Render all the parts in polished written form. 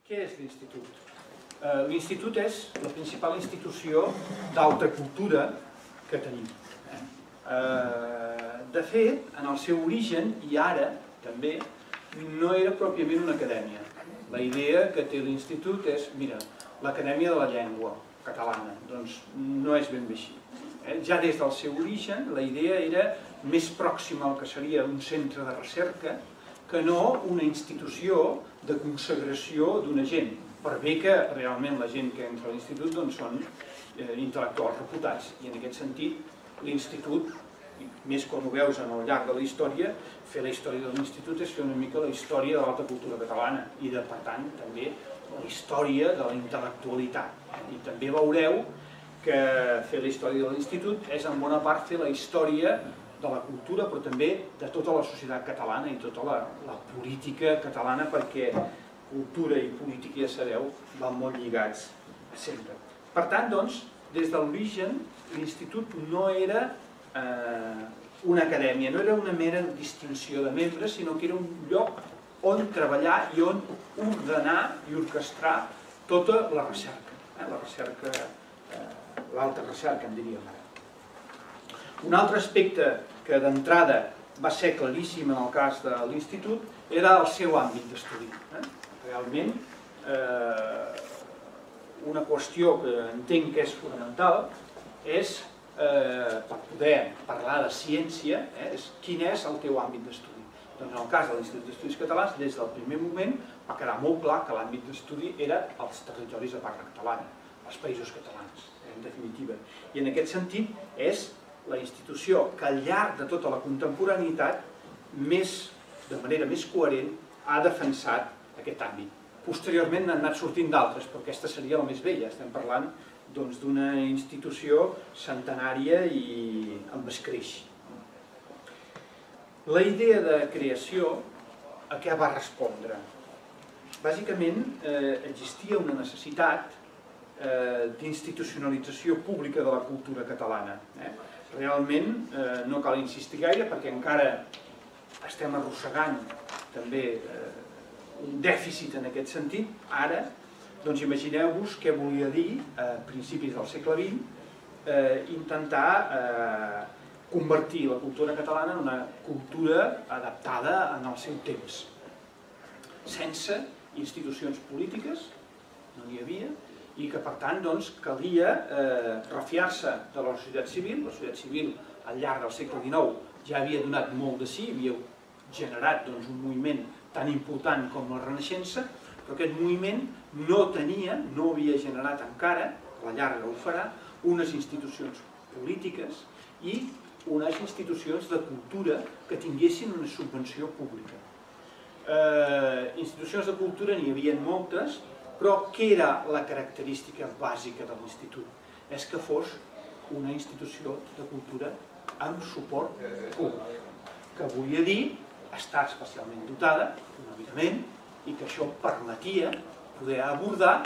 Què és l'Institut? L'Institut és la principal institució d'alta cultura que tenim. De fet, en el seu origen, i ara també, no era pròpiament una acadèmia. La idea que té l'Institut és, mira, l'Acadèmia de la Llengua Catalana. Doncs no és ben bé així. Ja des del seu origen, la idea era més pròxima al que seria un centre de recerca que no una institució de consagració d'una gent, per bé que realment la gent que entra a l'Institut són intel·lectuals reputats. I en aquest sentit, l'Institut, més quan ho veus al llarg de la història, fer la història de l'Institut és fer una mica la història de l'alta cultura catalana i, per tant, també la història de la intel·lectualitat. I també veureu que fer la història de l'Institut és en bona part fer la història de la cultura, però també de tota la societat catalana i tota la política catalana, perquè cultura i política, ja sabeu, van molt lligats sempre. Per tant, doncs, des de l'origen, l'Institut no era una acadèmia, no era una mera distinció de membres, sinó que era un lloc on treballar i on ordenar i orquestrar tota la recerca. La recerca, l'alta recerca, en diríem ara. Un altre aspecte que d'entrada va ser claríssim en el cas de l'Institut era el seu àmbit d'estudi. Realment, una qüestió que entenc que és fonamental és, per poder parlar de ciència, quin és el teu àmbit d'estudi. Doncs en el cas de l'Institut d'Estudis Catalans, des del primer moment va quedar molt clar que l'àmbit d'estudi era els territoris de parla catalana, els països catalans, en definitiva. I en aquest sentit és la institució que al llarg de tota la contemporaneitat, de manera més coherent, ha defensat aquest àmbit. Posteriorment n'han anat sortint d'altres, però aquesta seria la més vella. Estem parlant d'una institució centenària i amb escreix. La idea de creació, a què va respondre? Bàsicament, existia una necessitat d'institucionalització pública de la cultura catalana. Realment, no cal insistir gaire, perquè encara estem arrossegant també un dèficit en aquest sentit. Ara, doncs imagineu-vos què volia dir, a principis del segle XX, intentar convertir la cultura catalana en una cultura adaptada en el seu temps. Sense institucions polítiques, no n'hi havia, i que per tant calia refiar-se de la societat civil. La societat civil al llarg del segle XIX ja havia donat molt de sí, havia generat un moviment tan important com la Renaixença, però aquest moviment no havia generat encara, a la llarga ho farà, unes institucions polítiques i unes institucions de cultura que tinguessin una subvenció pública. Institucions de cultura n'hi havia moltes, però què era la característica bàsica de l'Institut? És que fos una institució de cultura amb suport públic, que volia dir estar especialment dotada, econòmicament, i que això permetia poder abordar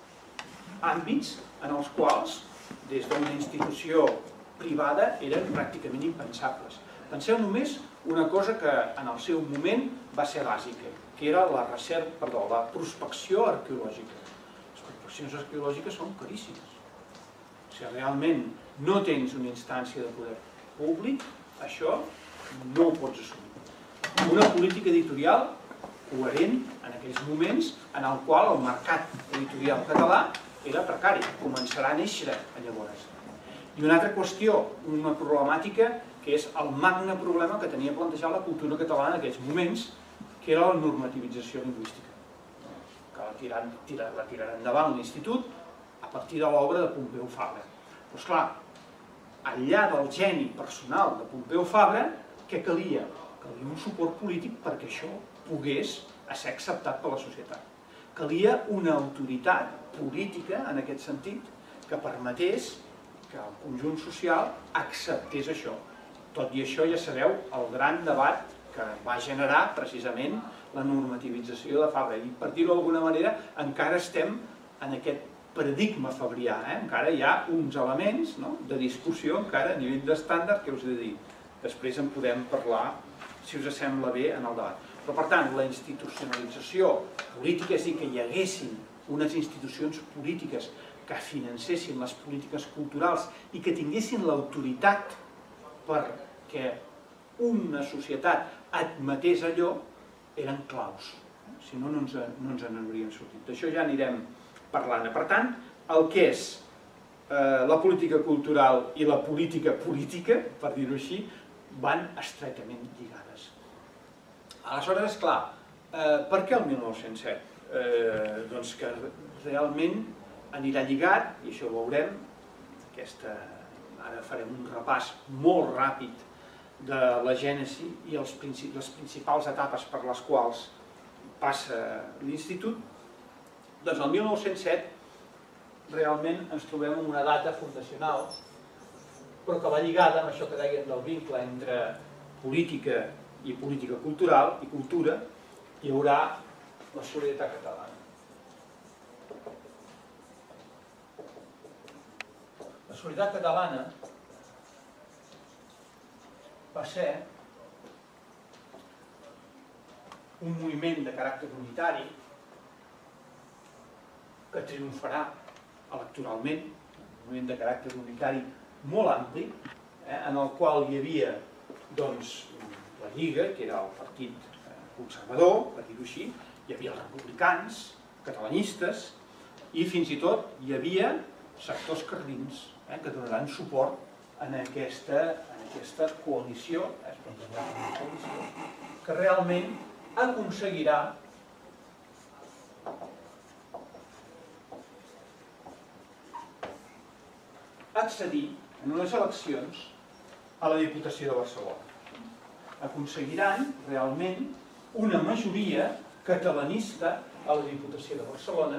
àmbits en els quals, des d'una institució privada, eren pràcticament impensables. Penseu només una cosa que en el seu moment va ser bàsica, que era la prospecció arqueològica. Les prospeccions arqueològiques són caríssimes. Si realment no tens una instància de poder públic, això no ho pots assumir. Una política editorial coherent en aquells moments en el qual el mercat editorial català era precari, començarà a néixer llavors. I una altra qüestió, una problemàtica, que és el magne problema que tenia plantejat la cultura catalana en aquells moments, que era la normativització lingüística, que la tirarà endavant l'Institut a partir de l'obra de Pompeu Fabra. Però esclar, enllà del geni personal de Pompeu Fabra, què calia? Calia un suport polític perquè això pogués ser acceptat per la societat. Calia una autoritat política, en aquest sentit, que permetés que el conjunt social acceptés això. Tot i això, ja sabeu, el gran debat que va generar precisament la normativització de Fabra. I per dir-ho d'alguna manera, encara estem en aquest paradigma fabrià. Encara hi ha uns elements de discussió, encara a nivell d'estàndard, que us he de dir. Després en podem parlar, si us sembla bé, en el debat. Però, per tant, la institucionalització política, és a dir, que hi haguessin unes institucions polítiques que financessin les polítiques culturals i que tinguessin l'autoritat perquè una societat admetés allò, eren claus. Si no, no ens en hauríem sortit. D'això ja anirem parlant. Per tant, el que és la política cultural i la política política, per dir-ho així, van estretament lligades. Aleshores, esclar, per què el 1907? Doncs que realment anirà lligat, i això ho veurem, ara farem un repàs molt ràpid de la gènesi i les principals etapes per les quals passa l'institut. Doncs el 1907 realment ens trobem en una data fundacional, però que va lligada amb això que dèiem del vincle entre política i política cultural i cultura. Hi haurà la solidaritat catalana. La solidaritat catalana va ser un moviment de caràcter unitari que triomfarà electoralment, un moviment de caràcter unitari molt ampli, en el qual hi havia la Lliga, que era el partit conservador, per dir-ho així, hi havia els republicans, catalanistes, i fins i tot hi havia sectors carlins que donaran suport en aquesta coalició, que realment aconseguirà accedir en unes eleccions a la Diputació de Barcelona. Aconseguiran realment una majoria catalanista a la Diputació de Barcelona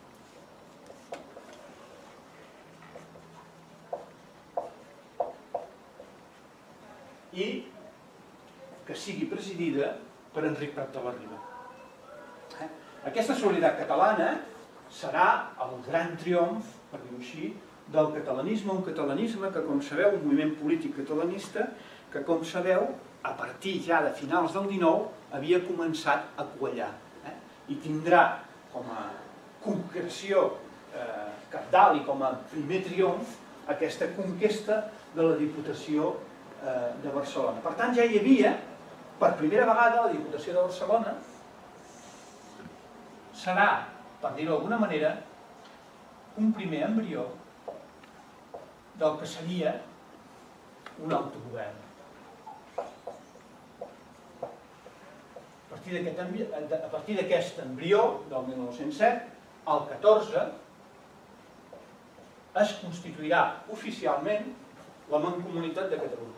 i que sigui presidida per Enric Prat de la Riba. Aquesta solidaritat catalana serà el gran triomf, per dir-ho així, del catalanisme, un catalanisme que, com sabeu, un moviment polític catalanista, que, com sabeu, a partir ja de finals del XIX, havia començat a quallar. I tindrà com a concreció cabdal i com a primer triomf aquesta conquesta de la Diputació de Barcelona. Per tant, ja hi havia, per primera vegada, la Diputació de Barcelona serà, per dir-ho d'alguna manera, un primer embrió del que seria un autogovern. A partir d'aquest embrió del 1907, el 14, es constituirà oficialment la Mancomunitat de Catalunya.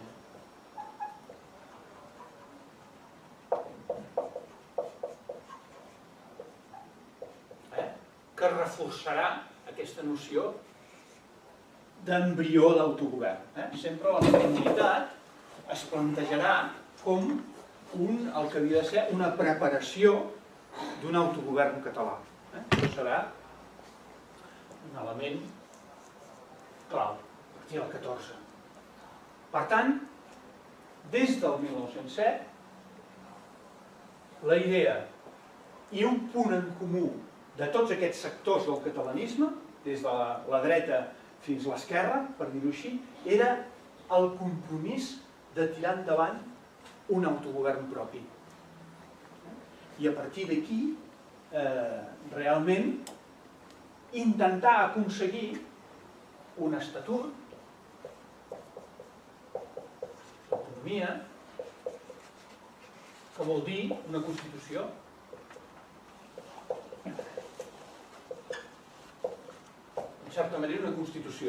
Que reforçarà aquesta noció d'embrió d'autogovern. Sempre la Mancomunitat es plantejarà com el que havia de ser una preparació d'un autogovern català. Això serà un element clau, a partir del 14. Per tant, des del 1907, la idea i un punt en comú de tots aquests sectors del catalanisme, des de la dreta fins a l'esquerra, per dir-ho així, era el compromís de tirar endavant un autogovern propi. I a partir d'aquí, realment, intentar aconseguir un estatut d'autonomia, que vol dir una Constitució. En certa manera, una Constitució.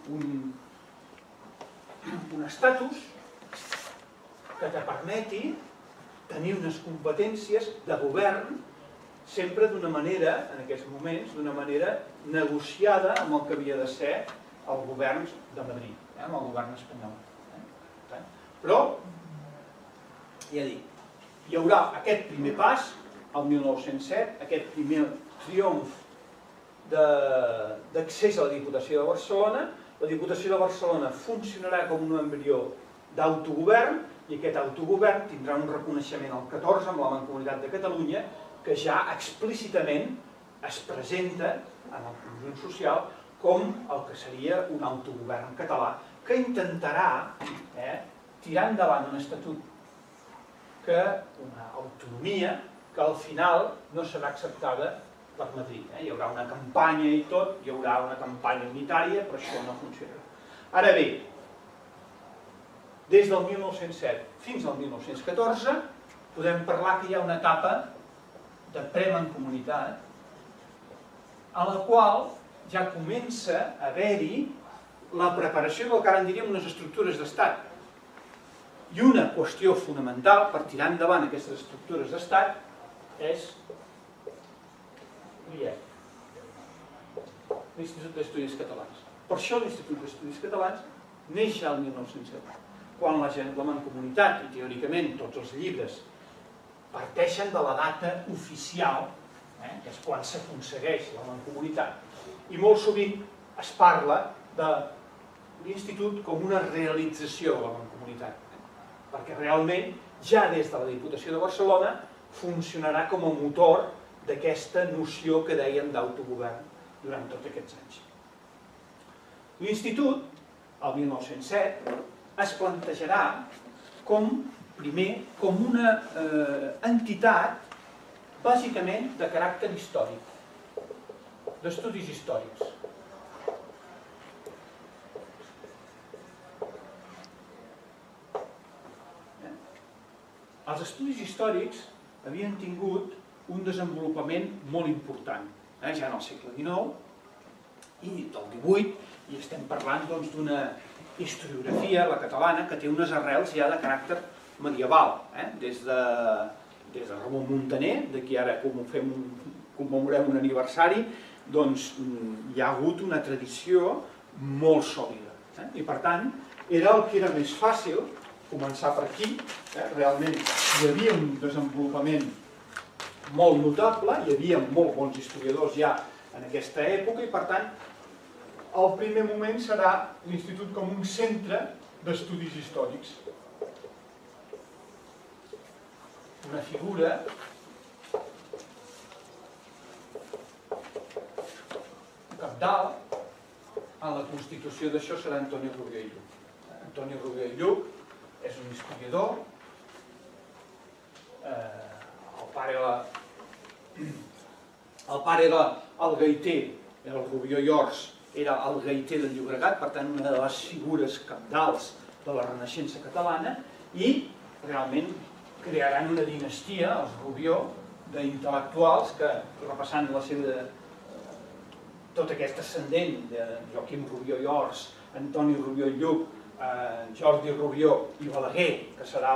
Un estatus que te permeti tenir unes competències de govern sempre d'una manera, en aquests moments, d'una manera negociada amb el que havia de ser el govern de Madrid, amb el govern espanyol. Però, ja dic, hi haurà aquest primer pas, el 1907, aquest primer triomf d'accés a la Diputació de Barcelona. La Diputació de Barcelona funcionarà com un embrió d'autogovern, i aquest autogovern tindrà un reconeixement al 14 amb la Mancomunitat de Catalunya, que ja explícitament es presenta en el conjunt social com el que seria un autogovern català, que intentarà tirar endavant un estatut, una autonomia, que al final no serà acceptada per Madrid. Hi haurà una campanya i tot, hi haurà una campanya unitària, però això no funcionarà. Ara bé, des del 1907 fins al 1914 podem parlar que hi ha una etapa de premancomunitat a la qual ja comença a haver-hi la preparació del que ara en diríem unes estructures d'estat. I una qüestió fonamental per tirar endavant aquestes estructures d'estat és l'IEC, l'Institut d'Estudis Catalans. Per això l'Institut d'Estudis Catalans neix ja el 1907, quan la Mancomunitat, i teòricament tots els llibres, parteixen de la data oficial, que és quan s'aconsegueix la Mancomunitat, i molt sovint es parla de l'Institut com una realització de la Mancomunitat, perquè realment ja des de la Diputació de Barcelona funcionarà com a motor d'aquesta noció que dèiem d'autogovern durant tots aquests anys. L'Institut, el 1907, es plantejarà primer com una entitat bàsicament de caràcter històric, d'estudis històrics. Els estudis històrics havien tingut un desenvolupament molt important, ja en el segle XIX i del XVIII, i estem parlant d'una historiografia, la catalana, que té unes arrels ja de caràcter medieval, des de Ramon Muntaner, de qui ara commemorem un aniversari, doncs hi ha hagut una tradició molt sòlida. I per tant, era el que era més fàcil començar per aquí. Realment hi havia un desenvolupament molt notable, hi havia molt bons historiadors ja en aquesta època, i per tant el primer moment serà l'Institut com un centre d'estudis històrics. Una figura cabdal en la constitució d'això serà Antoni Rubió i Lluch. Antoni Rubió i Lluch és un historiador, el pare era el gaiter, el Rubió i Ors era el gaiter del Llobregat, per tant una de les figures cabdals de la Renaixença catalana, i realment crearan una dinastia, els Rubió, d'intel·lectuals que, repassant la seva tot aquest ascendent de Joaquim Rubió i Ors, Antoni Rubió i Lluch, Jordi Rubió i Balaguer, que serà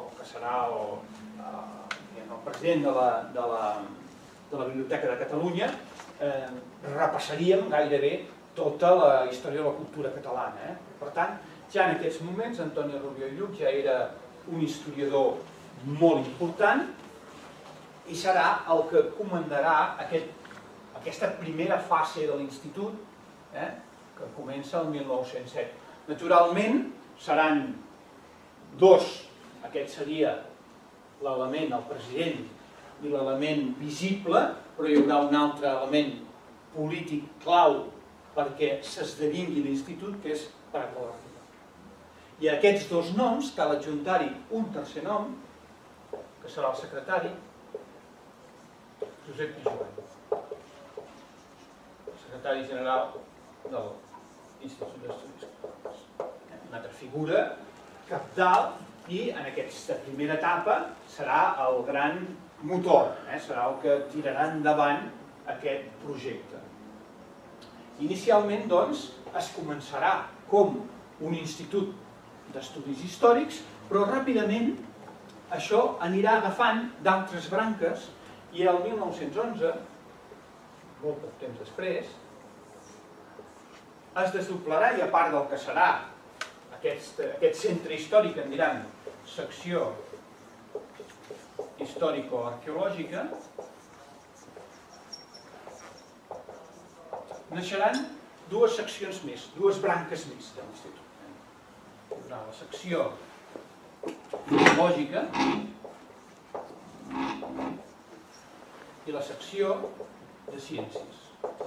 el president de la Biblioteca de Catalunya, repassaríem gairebé tota la història de la cultura catalana. Per tant, ja en aquests moments, Antoni Rubió i Lluch ja era un historiador molt important i serà el que comandarà aquesta primera fase de l'Institut, que comença el 1907. Naturalment, seran dos, aquest seria l'element, el president, i l'element visible, però hi haurà un altre element polític clau perquè s'esdevingui l'Institut, que és Prat de la Riba. I a aquests dos noms cal adjuntar-hi un tercer nom, que serà el secretari, Josep Pijoan, secretari general de l'Institut d'Estudis Catalans. Una altra figura cabdal, i en aquesta primera etapa serà el gran motor, serà el que tirarà endavant aquest projecte. Inicialment, doncs, es començarà com un institut d'estudis històrics, però ràpidament això anirà agafant d'altres branques i el 1911, molt poc temps després, es desdoblarà, i a part del que serà aquest centre històric, en diran secció històrico-arqueològica, naixeran dues seccions més, dues branques més de l'Institut. Hi haurà la secció filològica i la secció de ciències.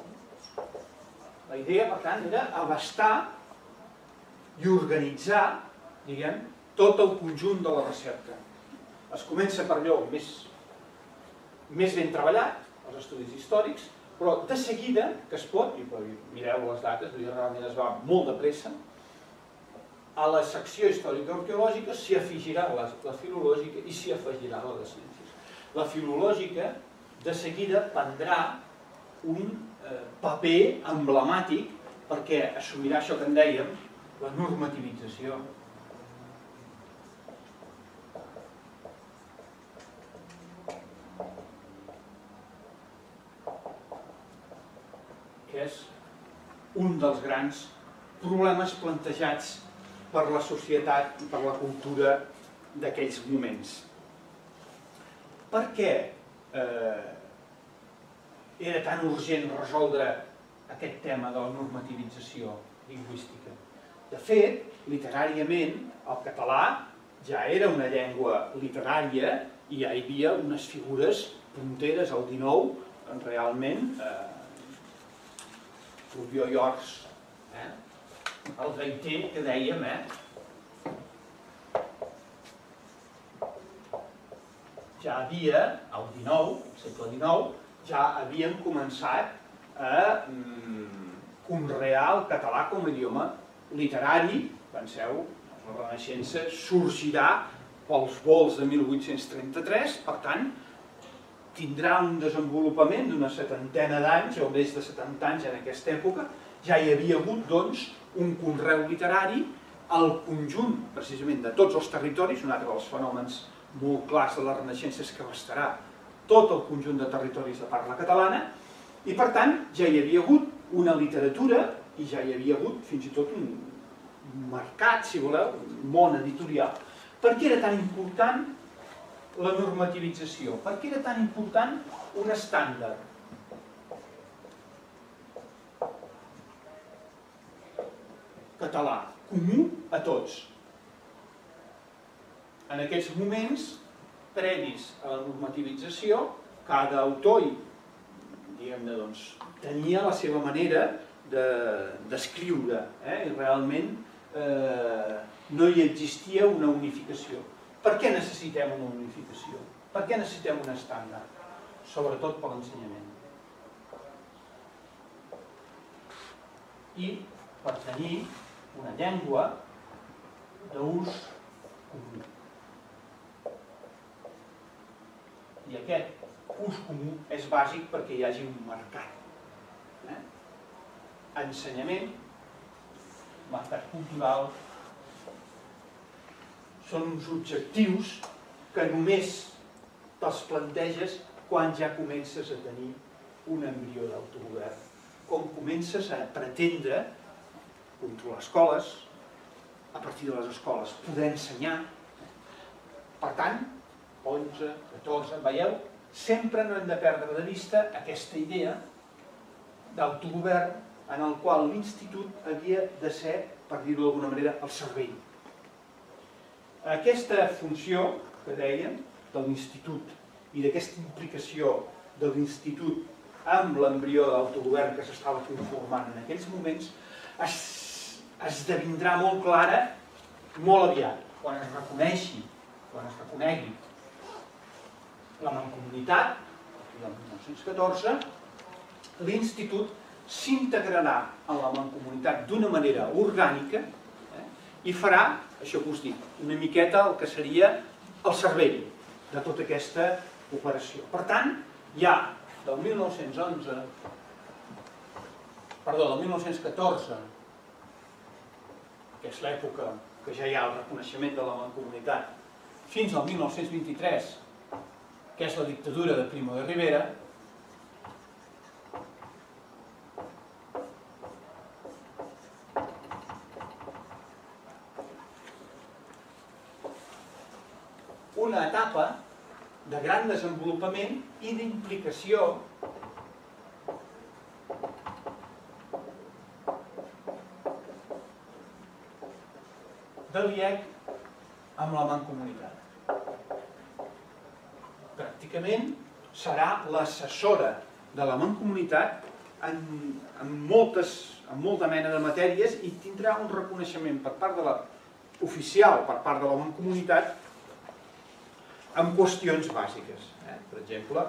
La idea, per tant, era abastar i organitzar, diguem, tot el conjunt de la recerca. Es comença per allò més ben treballat, els estudis històrics, però de seguida que es pot, i mireu les dates, realment es va molt de pressa, a la secció històrica arqueològica s'hi afegirà la filològica i s'hi afegirà la de ciències. La filològica de seguida prendrà un paper emblemàtic perquè assumirà això que en dèiem, la normativització. Que és un dels grans problemes plantejats per la societat i per la cultura d'aquells moments. Per què era tan urgent resoldre aquest tema de la normativització lingüística? De fet, literàriament, el català ja era una llengua literària i ja hi havia unes figures punteres al XIX, realment, Rubió i Ors, el gaiter que dèiem, ja havia, al XIX, al segle XIX, ja havien començat a conrear el català com a idioma literari. Penseu, la Renaixença sorgirà pels volts de 1833, per tant, tindrà un desenvolupament d'una setantena d'anys, o més de 70 anys en aquesta època. Ja hi havia hagut, doncs, un conreu literari al conjunt, precisament, de tots els territoris. Un altre dels fenòmens molt clars de la Renaixença és que restarà tot el conjunt de territoris de parla catalana, i per tant ja hi havia hagut una literatura i ja hi havia hagut fins i tot un mercat, si voleu, un món editorial. Per què era tan important la normativització? Per què era tan important un estàndard? Català, comú a tots. En aquests moments, previs a la normativització, cada autor tenia la seva manera d'escriure, i realment no hi existia una unificació. Per què necessitem una unificació? Per què necessitem un estàndard? Sobretot per l'ensenyament. I per tenir una llengua d'ús comú. I aquest ús comú és bàsic perquè hi hagi un mercat. Ensenyament, mercat cultural, són uns objectius que només te'ls planteges quan ja comences a tenir un embrió d'autogovern. Com comences a pretendre controlar escoles, a partir de les escoles poder ensenyar. Per tant, 11, 14, veieu? Sempre no hem de perdre de vista aquesta idea d'autogovern en el qual l'institut havia de ser, per dir-ho d'alguna manera, el cervell. Aquesta funció que dèiem de l'institut i d'aquesta implicació de l'institut amb l'embrió d'autogovern que s'estava conformant en aquells moments esdevindrà molt clara molt aviat, quan es reconegui la mancomunitat, el 1914, l'institut s'integrarà en la mancomunitat d'una manera orgànica i farà, això que us dic, una miqueta el que seria el cervell de tota aquesta operació. Per tant, ja del 1914, que és l'època que ja hi ha el reconeixement de la mancomunitat, fins al 1923, que és la dictadura de Primo de Rivera, una etapa de gran desenvolupament i d'implicació de l'IEC amb la Mancomunitat. Pràcticament serà l'assessora de la Mancomunitat en molta mena de matèries i tindrà un reconeixement per part de oficial per part de la Mancomunitat en qüestions bàsiques. Per exemple,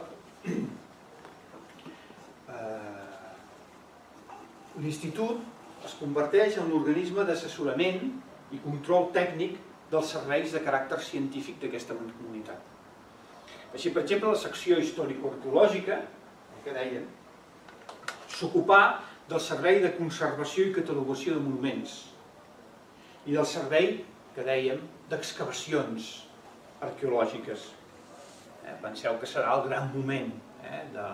l'Institut es converteix en l'organisme d'assessorament i control tècnic dels serveis de caràcter científic d'aquesta Mancomunitat. Així, per exemple, la secció històrico-arqueològica, que deien, s'ocupà del servei de conservació i catalogació de monuments i del servei, que dèiem, d'excavacions arqueològiques. Penseu que serà el gran moment de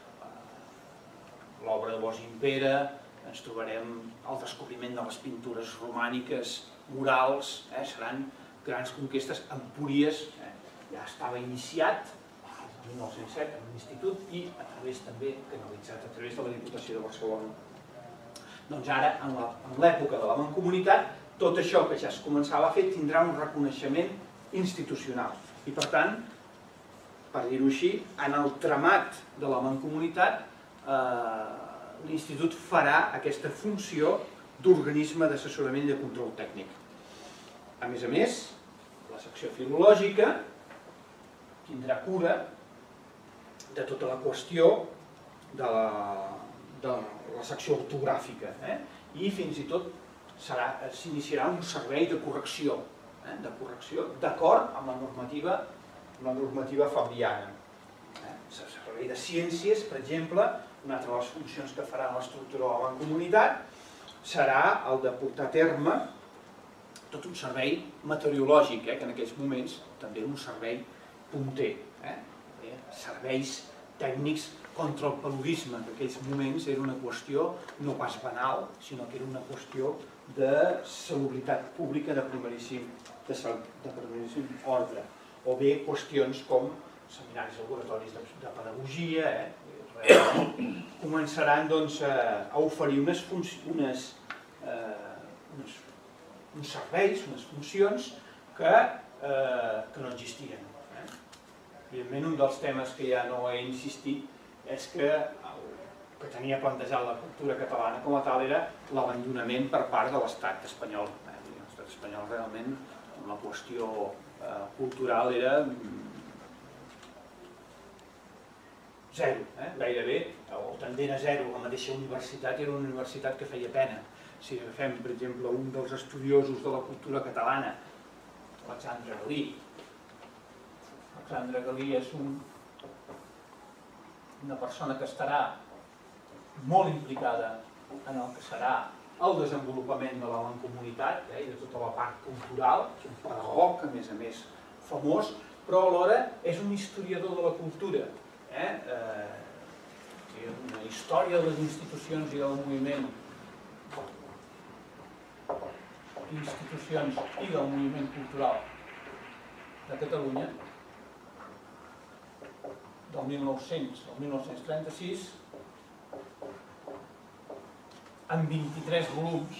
l'obra de Bosch Impera, ens trobarem el descobriment de les pintures romàniques, murals, seran grans conquestes. Empúries ja estava iniciat el 1907 en l'Institut i a través també, canalitzat a través de la Diputació de Barcelona. Doncs ara, en l'època de la Mancomunitat, tot això que ja es començava a fer tindrà un reconeixement institucional. I per tant, per dir-ho així, en el tramat de la Mancomunitat, l'Institut farà aquesta funció d'organisme d'assessorament i de control tècnic. A més, la secció filològica tindrà cura de tota la qüestió de la secció ortogràfica i fins i tot s'iniciarà un servei de correcció d'acord amb la normativa fabriana. El servei de ciències, per exemple, una altra de les funcions que farà l'estructura de la Mancomunitat serà el de portar a terme tot un servei meteorològic, que en aquells moments també era un servei punter. Serveis tècnics contra el paludisme, que en aquells moments era una qüestió no pas banal, sinó que era una qüestió de salubritat pública de primeríssim ordre. O bé qüestions com seminaris laboratoris de pedagogia, començaran a oferir uns serveis, unes funcions que no existien. Evidentment, un dels temes que ja no he insistit és que el que tenia plantejat la cultura catalana com a tal era l'abandonament per part de l'estat espanyol. L'estat espanyol realment, en la qüestió cultural, era zero, gairebé, o tendent a zero. La mateixa universitat era una universitat que feia pena. Si agafem, per exemple, un dels estudiosos de la cultura catalana, Alexandre Galí. Alexandre Galí és una persona que estarà molt implicada en el que serà el desenvolupament de la Mancomunitat i de tota la part cultural. És un pedagog, a més, famós, però alhora és un historiador de la cultura. Una història de les institucions i del moviment cultural de Catalunya del 1900 al 1936 en 23 volums,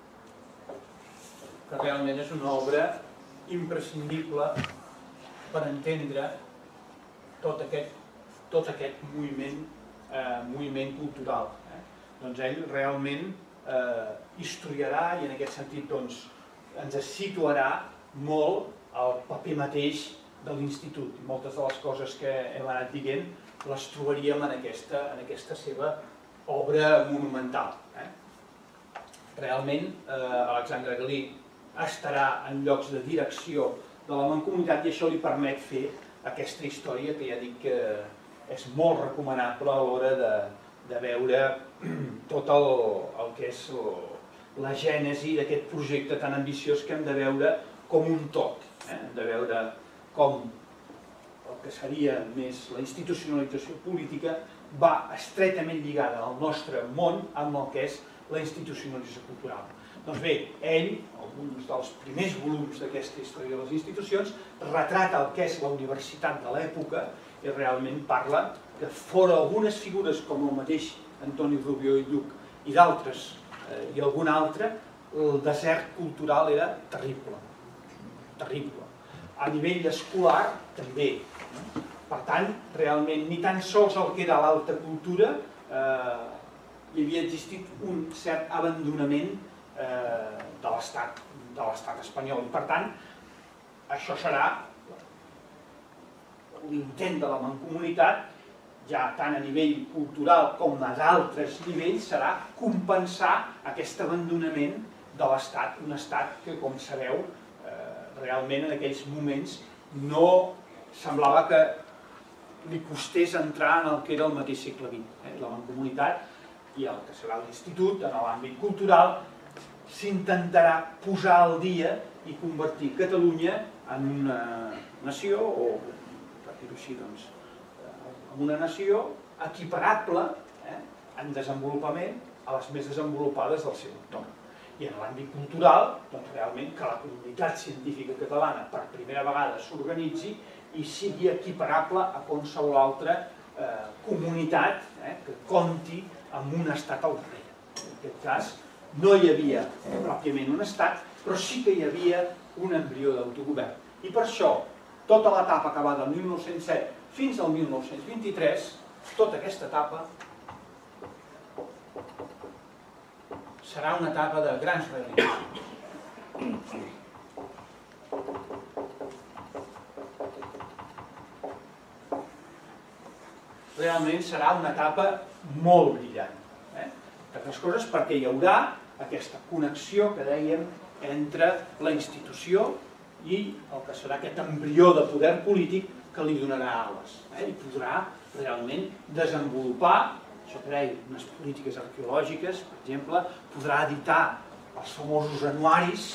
que realment és una obra imprescindible per entendre tot aquest moviment cultural. Doncs ell realment historiarà i en aquest sentit ens situarà molt al paper mateix de l'Institut. Moltes de les coses que hem anat dient les trobaríem en aquesta seva obra monumental. Realment, Alexandre Galí estarà en llocs de direcció de la Mancomunitat i això li permet fer aquesta història que ja dic que és molt recomanable a l'hora de veure tot el que és la gènesi d'aquest projecte tan ambiciós que hem de veure com un tot. Hem de veure com el que seria més la institucionalització política va estretament lligada al nostre món amb el que és la institucionalització cultural. Doncs bé, ell, alguns dels primers volums d'aquesta història de les institucions, retrata el que és la universitat de l'època i realment parla que fora algunes figures com el mateix Antoni Rubió i Lluch i d'altres i algun altre, el desert cultural era terrible, terrible. A nivell escolar, també. Per tant, realment, ni tan sols el que era l'alta cultura hi havia existit un cert abandonament de l'estat espanyol. I per tant, això serà l'intent de la Mancomunitat, ja tant a nivell cultural com a d'altres nivells, serà compensar aquest abandonament de l'estat, un estat que, com sabeu, realment en aquells moments no semblava que li costés entrar en el que era el mateix segle XX. La Mancomunitat i el que serà l'Institut, en l'àmbit cultural, s'intentarà posar al dia i convertir Catalunya en una nació, o per dir-ho així, en una nació equiparable en desenvolupament a les més desenvolupades del seu entorn. I en l'àmbit cultural, realment que la comunitat científica catalana per primera vegada s'organitzi i sigui equiparable a qualsevol altra comunitat que compti amb un estat al darrere. En aquest cas, no hi havia pròpiament un estat, però sí que hi havia un embrió d'autogovern. I per això, tota l'etapa que va del 1907 fins al 1923, tota aquesta etapa serà una etapa de grans realitzacions. Realment serà una etapa molt brillant. Altres coses perquè hi haurà aquesta connexió que dèiem entre la institució i el que serà aquest embrió de poder polític que li donarà ales. I podrà realment desenvolupar, això que deia, unes polítiques arqueològiques, per exemple, podrà editar els famosos anuaris.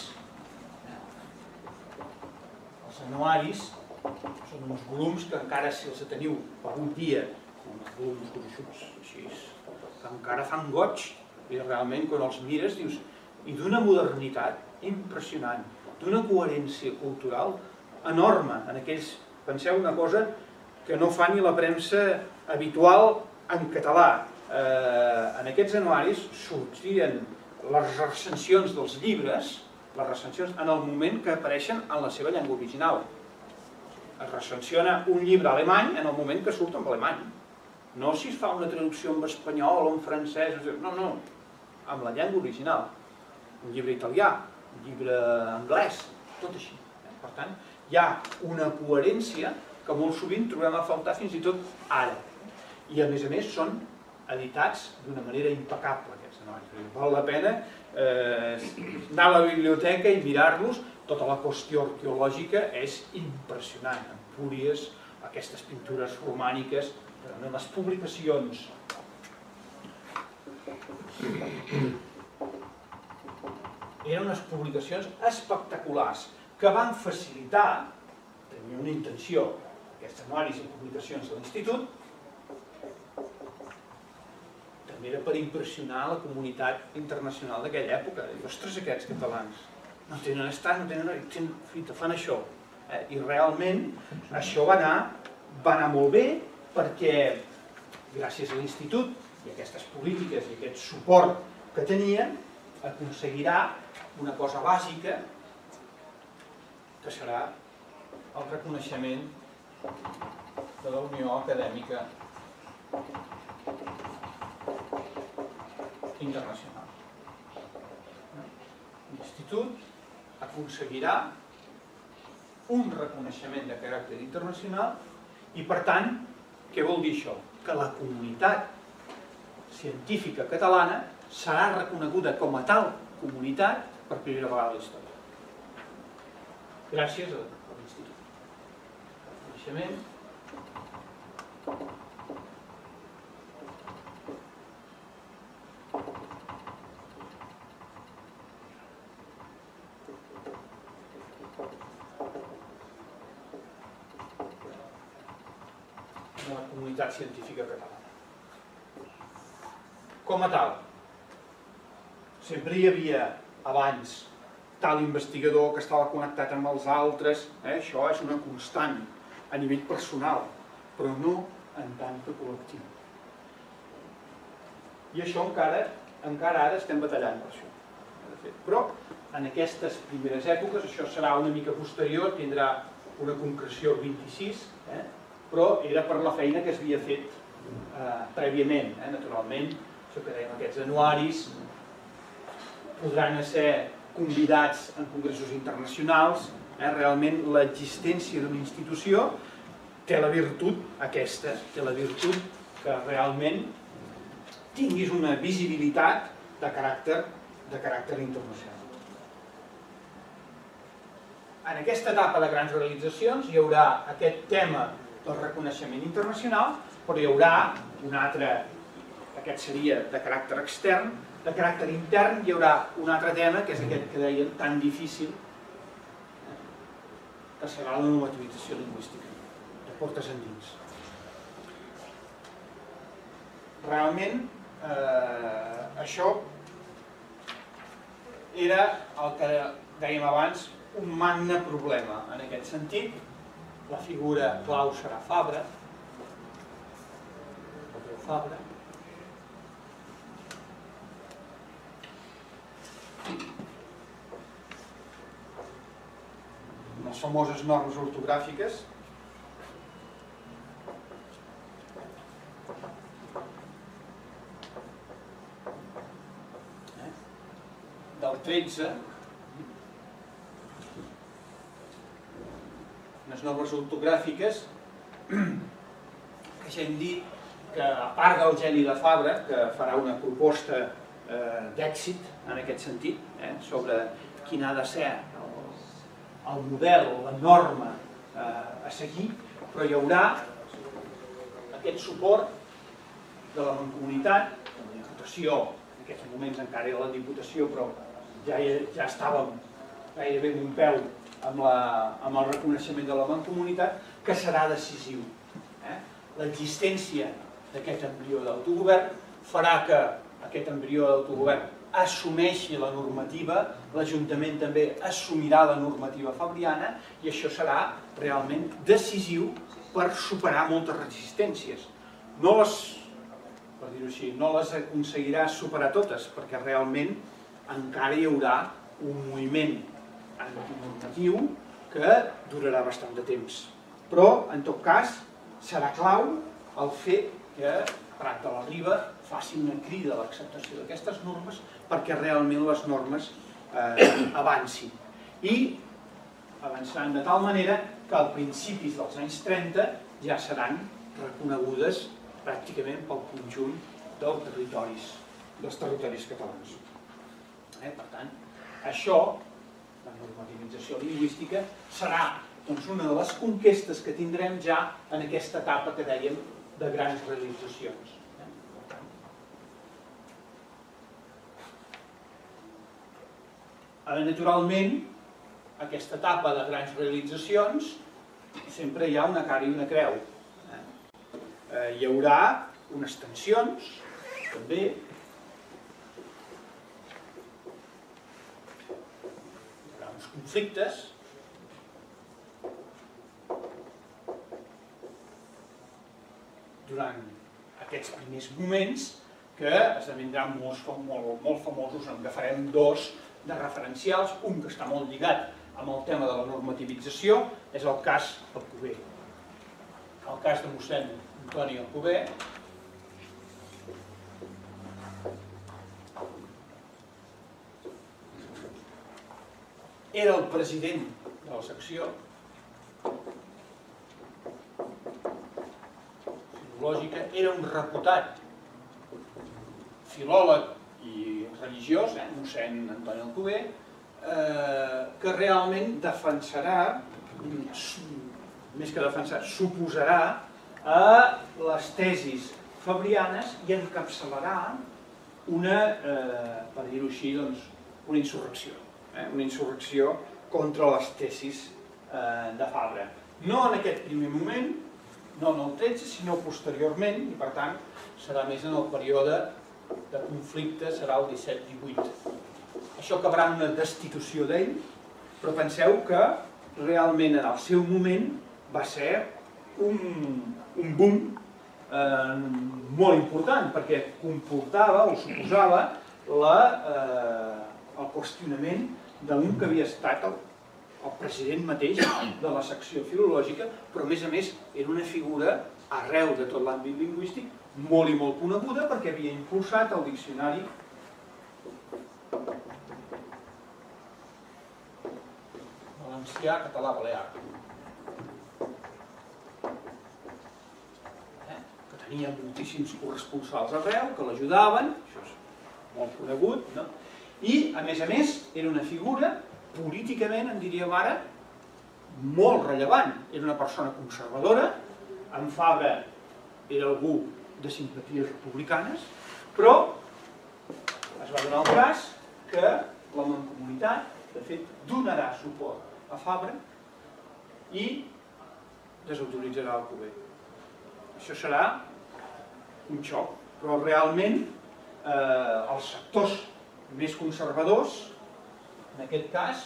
Els anuaris són uns volums que encara, si els teniu avui dia, uns volums gruixuts, així, que encara fan goig, i realment quan els mires dius, i d'una modernitat impressionant, d'una coherència cultural enorme en aquells, penseu una cosa que no fa ni la premsa habitual en català. En aquests anuaris sortien les recensions dels llibres, les recensions en el moment que apareixen en la seva llengua original. Es recensiona un llibre alemany en el moment que surt en alemany. No si es fa una traducció en espanyol o en francès, no, no, amb la llengua original. Un llibre italià, un llibre anglès, tot així. Per tant, hi ha una coherència que molt sovint trobem a faltar fins i tot ara. I a més són editats d'una manera impecable, aquests anuaris. Val la pena anar a la biblioteca i mirar-los. Tota la qüestió arqueològica és impressionant. Empúries, aquestes pintures romàniques, les publicacions. Eren unes publicacions espectaculars que van facilitar, tenia una intenció, aquests anuaris i publicacions de l'Institut, també era per impressionar la comunitat internacional d'aquella època. Ostres, aquests catalans no tenen estat, no tenen... fan això. I realment això va anar molt bé perquè gràcies a l'Institut i a aquestes polítiques i aquest suport que tenien aconseguirà una cosa bàsica que serà el reconeixement de la Unió Acadèmica Internacional. L'Institut aconseguirà un reconeixement de caràcter internacional i, per tant, què vol dir això? Que la comunitat científica catalana serà reconeguda com a tal comunitat per primera vegada a la història. Gràcies a l'Institut. El coneixement. De la comunitat científica catalana. Com a tal, sempre hi havia abans tal investigador que estava connectat amb els altres, això és una constant a nivell personal, però no en tant que col·lectiu. I això encara ara estem batallant per això. fet. Però en aquestes primeres èpoques, això serà una mica posterior, tindrà una concreció el 26, però era per la feina que s'havia fet prèviament. Naturalment, això que dèiem, aquests anuaris podran ser convidats en congressos internacionals. Realment l'existència d'una institució té la virtut aquesta, té la virtut que realment tinguis una visibilitat de caràcter internacional. En aquesta etapa de grans realitzacions hi haurà aquest tema del reconeixement internacional, però hi haurà un altre, aquest seria de caràcter extern, de caràcter intern hi haurà un altre tema, que és aquest que deien tan difícil, que serà la normativització lingüística, de portes endins. Realment, això era el que dèiem abans, un magne problema. En aquest sentit, la figura clau serà Fabra, les famoses normes ortogràfiques, del 13, unes normes ortogràfiques que ja hem dit que, a part del geni de Fabra, que farà una proposta d'èxit en aquest sentit, sobre quin ha de ser el model, la norma a seguir, però hi haurà aquest suport de la Mancomunitat, de la Diputació, en aquests moments encara era la Diputació, però ja estàvem gairebé d'un peu amb el reconeixement de la Mancomunitat, que serà decisiu. L'existència d'aquest embrió d'autogovern farà que aquest embrió d'autogovern assumeixi la normativa, l'Ajuntament també assumirà la normativa fabriana i això serà realment decisiu per superar moltes resistències. No les, per dir-ho així, no les aconseguirà superar totes, perquè realment encara hi haurà un moviment antinormatiu que durarà bastant de temps. Però, en tot cas, serà clau el fet que Prat de la Riba faci una crida a l'acceptació d'aquestes normes perquè realment les normes avancin. I avançaran de tal manera que als principis dels anys 30 ja seran reconegudes pràcticament pel conjunt dels territoris catalans. Per tant, això, la normativització lingüística, serà una de les conquestes que tindrem ja en aquesta etapa que dèiem de grans realitzacions. Naturalment, aquesta etapa de grans realitzacions sempre hi ha una cara i una creu. Hi haurà unes tensions, també. Hi haurà uns conflictes. Durant aquests primers moments que esdevindran molt famosos, en agafarem dos de referencials, un que està molt lligat amb el tema de la normativització, és el cas Alcover. El cas de mossèn Antoni Alcover, era el president de la secció filològica, era un reputat filòleg i religiós, mossèn Antoni Alcover, que realment defensarà, més que defensar, s'oposarà a les tesis fabrianes i encapçalarà una, per dir-ho així, una insurrecció. Una insurrecció contra les tesis de Fabra. No en aquest primer moment, no en el 13, sinó posteriorment, i per tant serà més en el període de conflicte, serà el 17-18. Això acabarà en una destitució d'ell, però penseu que realment en el seu moment va ser un boom molt important, perquè comportava o suposava el qüestionament d'un que havia estat el president mateix de la secció filològica, però a més era una figura arreu de tot l'àmbit lingüístic molt i molt coneguda perquè havia impulsat el diccionari valencià, català, balear, que tenia moltíssims corresponsals arreu que l'ajudaven, això és molt conegut, no? I, a més, era una figura políticament, en diríem ara, molt rellevant. Era una persona conservadora, en Fabra era algú de simpaties republicanes, però es va donar el cas que la Mancomunitat, de fet, donarà suport a Fabra i desautoritzarà Alcover. Això serà un xoc, però realment els sectors més conservadors, en aquest cas,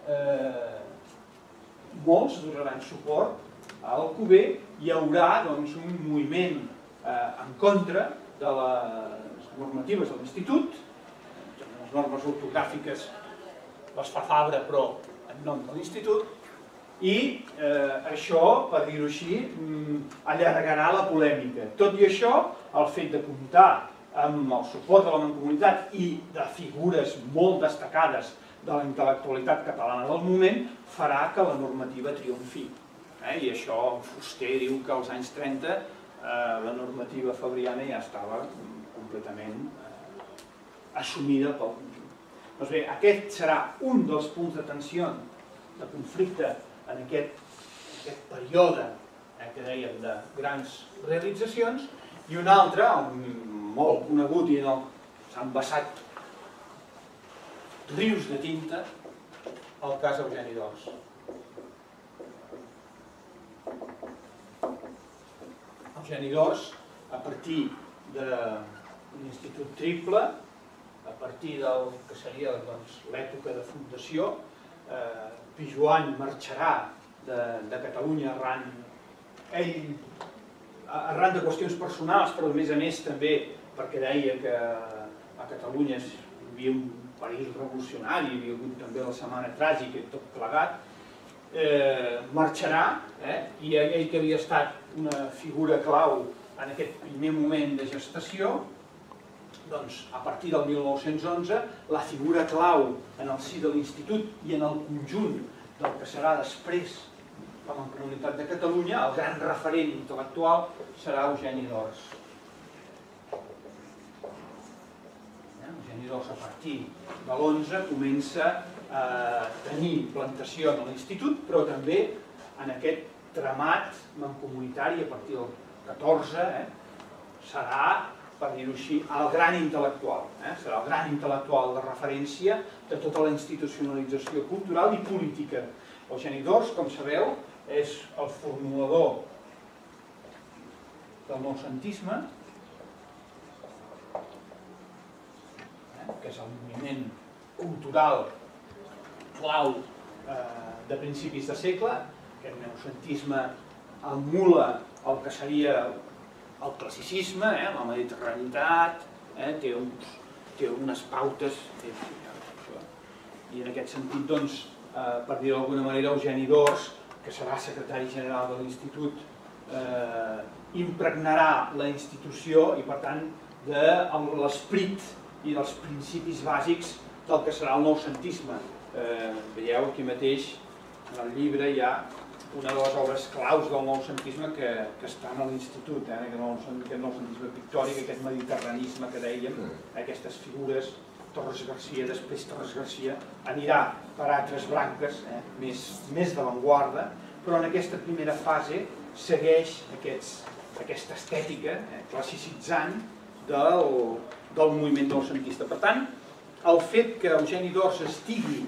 molts donaran suport a Alcover i hi haurà un moviment en contra de les normatives de l'Institut. Les normes ortogràfiques les fa Fabra, però en nom de l'Institut, i això, per dir-ho així, allargarà la polèmica. Tot i això, el fet de comptar amb el suport de la Mancomunitat i de figures molt destacades de la intel·lectualitat catalana del moment farà que la normativa triomfi. I això Fuster diu que als anys 30 la normativa fabriana ja estava completament assumida pel conjunt. Doncs bé, aquest serà un dels punts de tensió, de conflicte en aquest període que dèiem de grans realitzacions, i un altre, molt conegut i en el s'han vessat rius de tinta, el cas Eugeni d'Ors. Eugeni d'Ors, a partir de l'Institut Triple, a partir del que seria l'època de fundació, Pijoan marxarà de Catalunya arran de qüestions personals, però a més també perquè deia que a Catalunya hi havia un perill revolucionari, hi havia hagut també la Setmana Tràgica i tot plegat, marxarà, i ell que havia estat una figura clau en aquest primer moment de gestació, doncs a partir del 1911 la figura clau en el si de l'Institut i en el conjunt del que serà després la Mancomunitat de Catalunya, el gran referent intel·lectual serà Eugeni d'Ors. Eugeni d'Ors a partir de l'11 comença a tenir plantació en l'Institut, però també en aquest tramat mancomunitari a partir del 14 serà, per dir-ho així, el gran intel·lectual. Serà el gran intel·lectual de referència de tota la institucionalització cultural i política. Eugeni d'Ors, com sabeu, és el formulador del noucentisme, que és el moviment cultural clau de principis de segle. Aquest noucentisme emula el que seria el classicisme, la mediterranitat, té unes pautes, i en aquest sentit, doncs, per dir d'alguna manera, Eugeni d'Ors, que serà secretari general de l'Institut, impregnarà la institució i, per tant, de l'esperit i dels principis bàsics del que serà el noucentisme. Veieu aquí mateix, en el llibre, hi ha una de les obres claus del noucentisme que estan a l'Institut, aquest noucentisme pictòric, aquest mediterranisme que dèiem, aquestes figures. Torres Garcia, després Torres Garcia anirà per altres branques més d'avantguarda, però en aquesta primera fase segueix aquesta estètica classicitzant del moviment noucentista. Per tant, el fet que Eugeni d'Ors estigui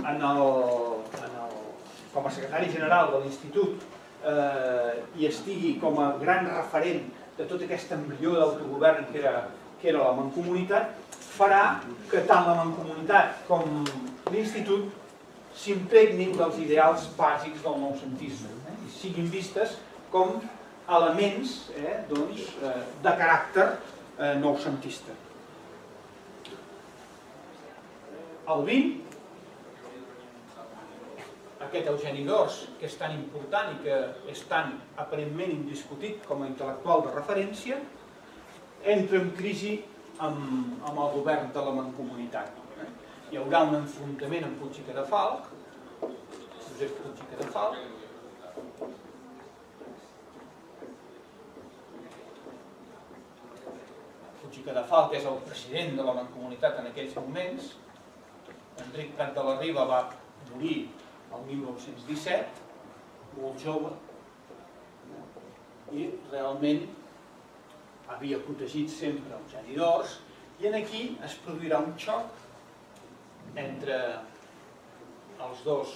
com a secretari general de l'Institut i estigui com a gran referent de tot aquest embrió d'autogovern que era la Mancomunitat, farà que tant la Mancomunitat com l'Institut s'impregnin dels ideals bàsics del noucentisme i siguin vistes com elements de caràcter noucentista. El 20, aquest Eugeni d'Ors, que és tan important i que és tan aparentment indiscutit com a intel·lectual de referència, entra en crisi amb el govern de la Mancomunitat. Hi haurà un enfrontament amb Puig i Cadafalch, Josep Puig i Cadafalch. Puig i Cadafalch és el president de la Mancomunitat en aquells moments. Enric Prat de la Riba va morir el 1917, molt jove, i realment havia protegit sempre Eugeni d'Ors, i aquí es produirà un xoc entre els dos,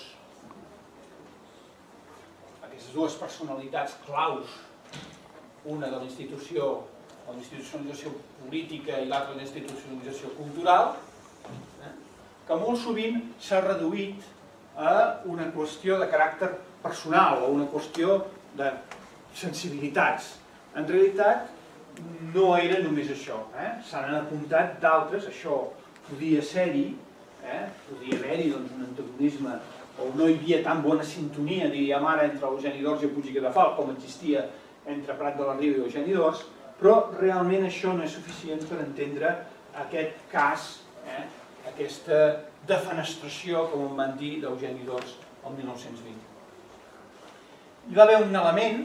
aquestes dues personalitats claus, una de la institucionalització política i l'altra de la institucionalització cultural, que molt sovint s'ha reduït a una qüestió de caràcter personal o una qüestió de sensibilitats. En realitat no era només això, s'han apuntat d'altres, això podia ser-hi, podia haver-hi un antagonisme o no hi havia tan bona sintonia, diríem ara, entre Eugeni d'Ors i Puig i Cadafalch com existia entre Prat de la Riba i Eugeni d'Ors, però realment això no és suficient per entendre aquest cas, aquesta defenestració, com em van dir, d'Eugeni d'Ors el 1920. Hi va haver un element,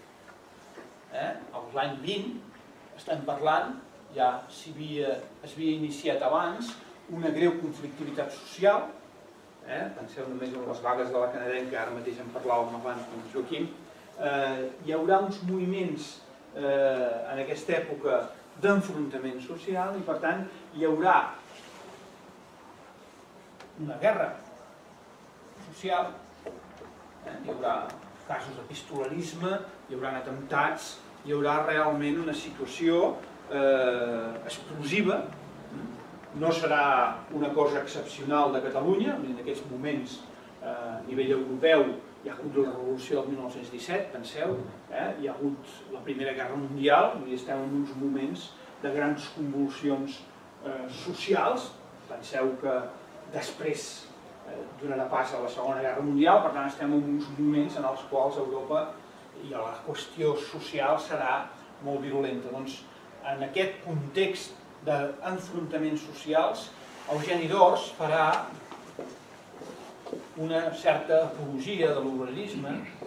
l'any 20, estem parlant, ja es havia iniciat abans, una greu conflictivitat social, penseu només en les vagues de la canadenca, ara mateix en parlàvem abans amb Joaquim, hi haurà uns moviments en aquesta època d'enfrontament social i per tant hi haurà una guerra social, hi haurà casos de pistolarisme, hi haurà atemptats, hi haurà realment una situació explosiva. No serà una cosa excepcional de Catalunya, en aquests moments a nivell europeu hi ha hagut la revolució del 1917, penseu, hi ha hagut la Primera Guerra Mundial, estem en uns moments de grans convulsions socials, penseu que després donarà pas a la Segona Guerra Mundial, per tant estem en uns moments en els quals Europa i la qüestió social serà molt virulenta. Doncs en aquest context d'enfrontaments socials, Eugeni d'Ors farà una certa apologia de l'obrerisme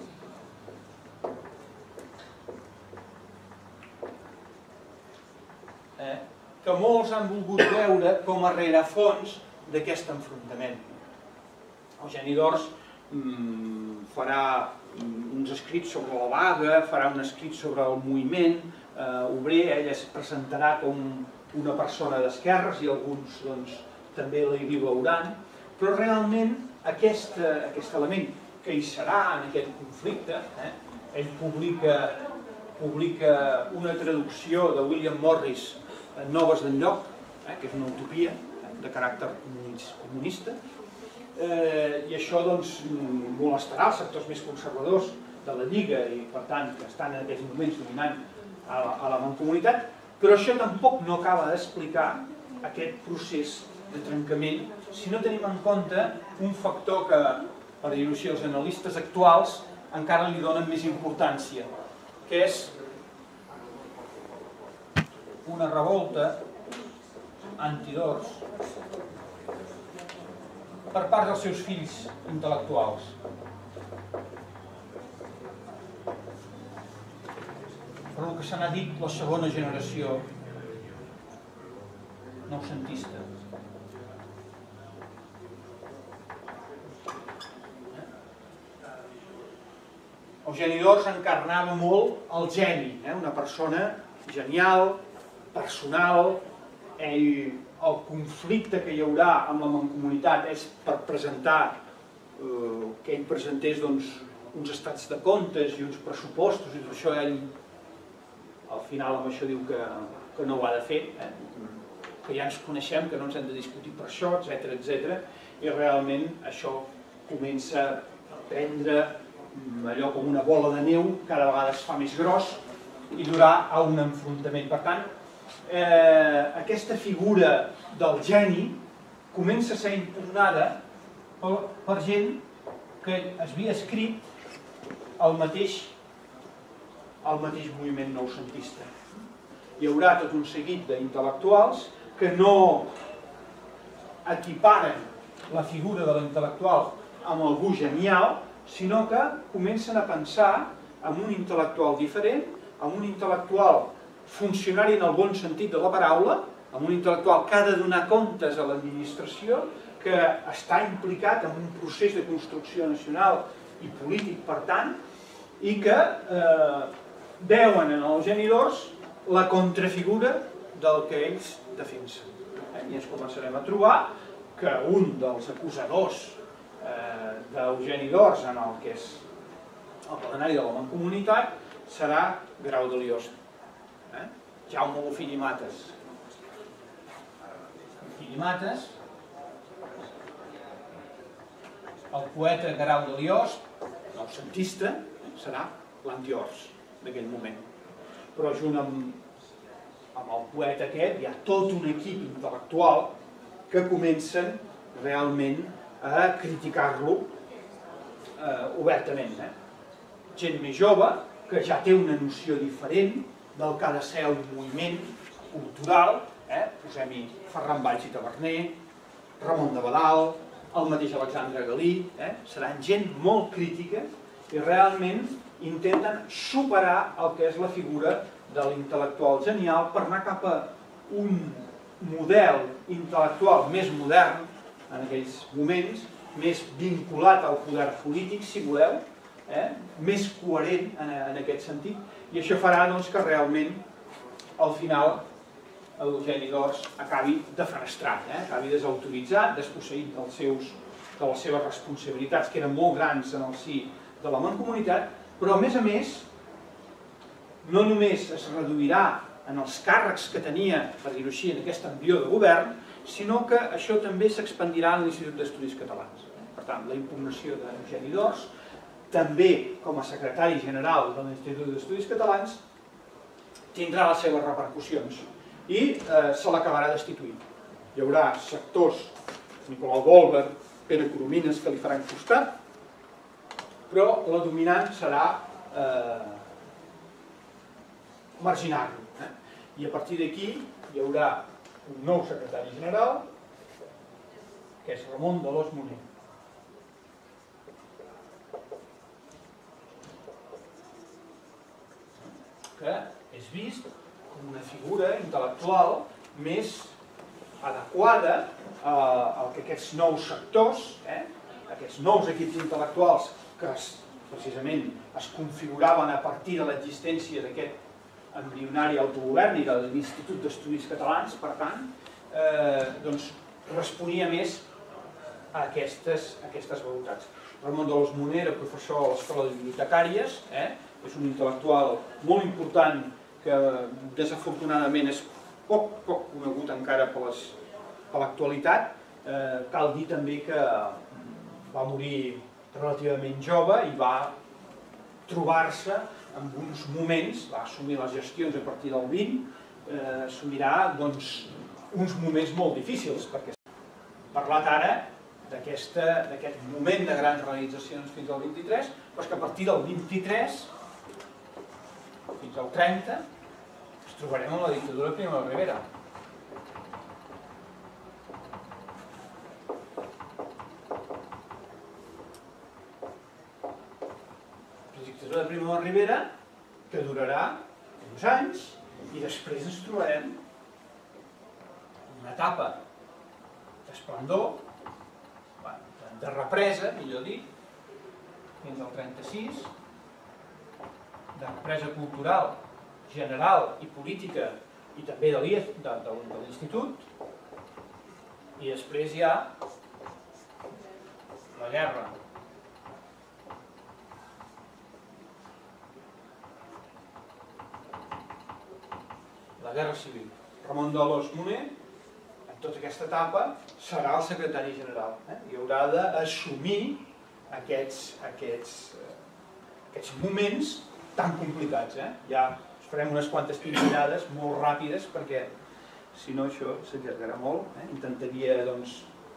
que molts han volgut veure com a rerefons d'aquest enfrontament. Eugeni d'Ors farà uns escrits sobre la vaga, farà un escrit sobre el moviment obrer, ell es presentarà com una persona d'esquerres i alguns també l'hi veuran, però realment aquest element que hi serà en aquest conflicte, ell publica una traducció de William Morris Noves d'enlloc, que és una utopia de caràcter comunista, i això molestarà els sectors més conservadors de la Lliga i per tant que estan en aquests moments dominant a la Mancomunitat, però això tampoc no acaba d'explicar aquest procés de trencament si no tenim en compte un factor que, per dir-ho així, els analistes actuals encara li donen més importància, que és una revolta anti-d'Ors per part dels seus fills intel·lectuals. Per el que se n'ha dit la segona generació noucentista. Eugeni d'Ors encarnava molt el geni, una persona genial, personal. El conflicte que hi haurà amb la Mancomunitat és per presentar que ell presentés uns estats de comptes i uns pressupostos, i això ell al final amb això diu que no ho ha de fer, que ja ens coneixem, que no ens hem de discutir per això, etc. I realment això comença a prendre allò com una bola de neu, cada vegada es fa més gros i durarà a un enfrontament. Per tant, aquesta figura del geni comença a ser impugnada per gent que es havia escrit el mateix moviment noucentista. Hi haurà tot un seguit d'intel·lectuals que no equiparen la figura de l'intel·lectual amb algú genial, sinó que comencen a pensar en un intel·lectual diferent, en un intel·lectual funcionari en el bon sentit de la paraula, en un intel·lectual que ha de donar comptes a l'administració, que està implicat en un procés de construcció nacional i polític, per tant, i que veuen en Eugeni d'Ors la contrafigura del que ells defensen. I ens començarem a trobar que un dels acusadors d'Eugeni d'Ors en el que és el plenari de la Mancomunitat serà Grau de Liost, Jaume Bofill i Mates. Bofill i Mates, el poeta Grau de Liost, noucentista, serà l'anti-Ors d'aquell moment. Però junt amb el poeta aquest hi ha tot un equip intel·lectual que comencen realment a criticar-lo obertament. Gent més jove que ja té una noció diferent del que ha de ser un moviment cultural. Posem-hi Ferran Valls i Taverner, Ramon de Badal, el mateix Alexandre Galí. Seran gent molt crítica i realment intenten superar el que és la figura de l'intel·lectual genial per anar cap a un model intel·lectual més modern en aquells moments, més vinculat al poder polític, si voleu, més coherent en aquest sentit, i això farà que realment al final Eugeni d'Ors acabi defenestrat, acabi desautoritzat, desposseït de les seves responsabilitats, que eren molt grans en el si de la Mancomunitat, però a més, no només es reduirà en els càrrecs que tenia, per dir-ho així, en aquest embrió de govern, sinó que això també s'expandirà en l'Institut d'Estudis Catalans. Per tant, la impugnació d'Eugeni d'Ors, també com a secretari general de l'Institut d'Estudis Catalans, tindrà les seves repercussions i se l'acabarà destituint. Hi haurà sectors, Nicolau Golber, Pere Coromines, que li faran costat, però la dominant serà marginar-lo. I a partir d'aquí hi haurà un nou secretari general, que és Ramon d'Alòs Moner. Que és vist com una figura intel·lectual més adequada al que aquests nous sectors, aquests nous equips intel·lectuals que precisament es configuraven a partir de l'existència d'aquest embrionari autogovern i de l'Institut d'Estudis Catalans, per tant, responia més a aquestes voluntats. Ramon d'Alòs Moner era professor a l'Escola de Bibliotecàries, és un intel·lectual molt important que desafortunadament és poc conegut encara per l'actualitat. Cal dir també que va morir relativament jove i va trobar-se en uns moments, va assumir les gestions a partir del 20, assumirà uns moments molt difícils, perquè hem parlat ara d'aquest moment de grans realitzacions fins al 23, però que a partir del 23 fins al 30 ens trobarem amb la dictadura de Primo de Rivera. La dictadura de Primo de Rivera que durarà uns anys i després ens trobarem una etapa d'esplendor, de represa, millor dit, fins al 36, de represa cultural, general i política, i també de l'Institut, i després hi ha la guerra. La guerra civil. Ramon d'Alòs Moner, en tota aquesta etapa, serà el secretari general i haurà d'assumir aquests moments tan complicats. Ja us farem unes quantes pinzellades molt ràpides perquè si no això s'allargarà molt. Intentaria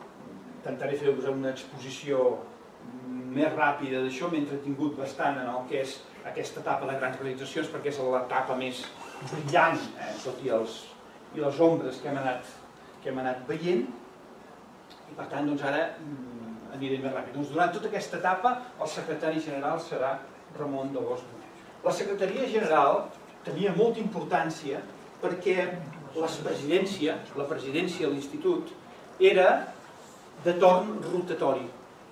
intentaré fer-vos una exposició més ràpida d'això, m'he entretingut bastant en el que és aquesta etapa de grans realitzacions, perquè és l'etapa més brillant, tot i les ombres que hem anat veient, i per tant ara aniré més ràpid. Durant tota aquesta etapa el secretari general serà Ramon d'Alòs Bonet. La secretaria general tenia molta importància perquè la presidència de l'institut era de torn rotatori.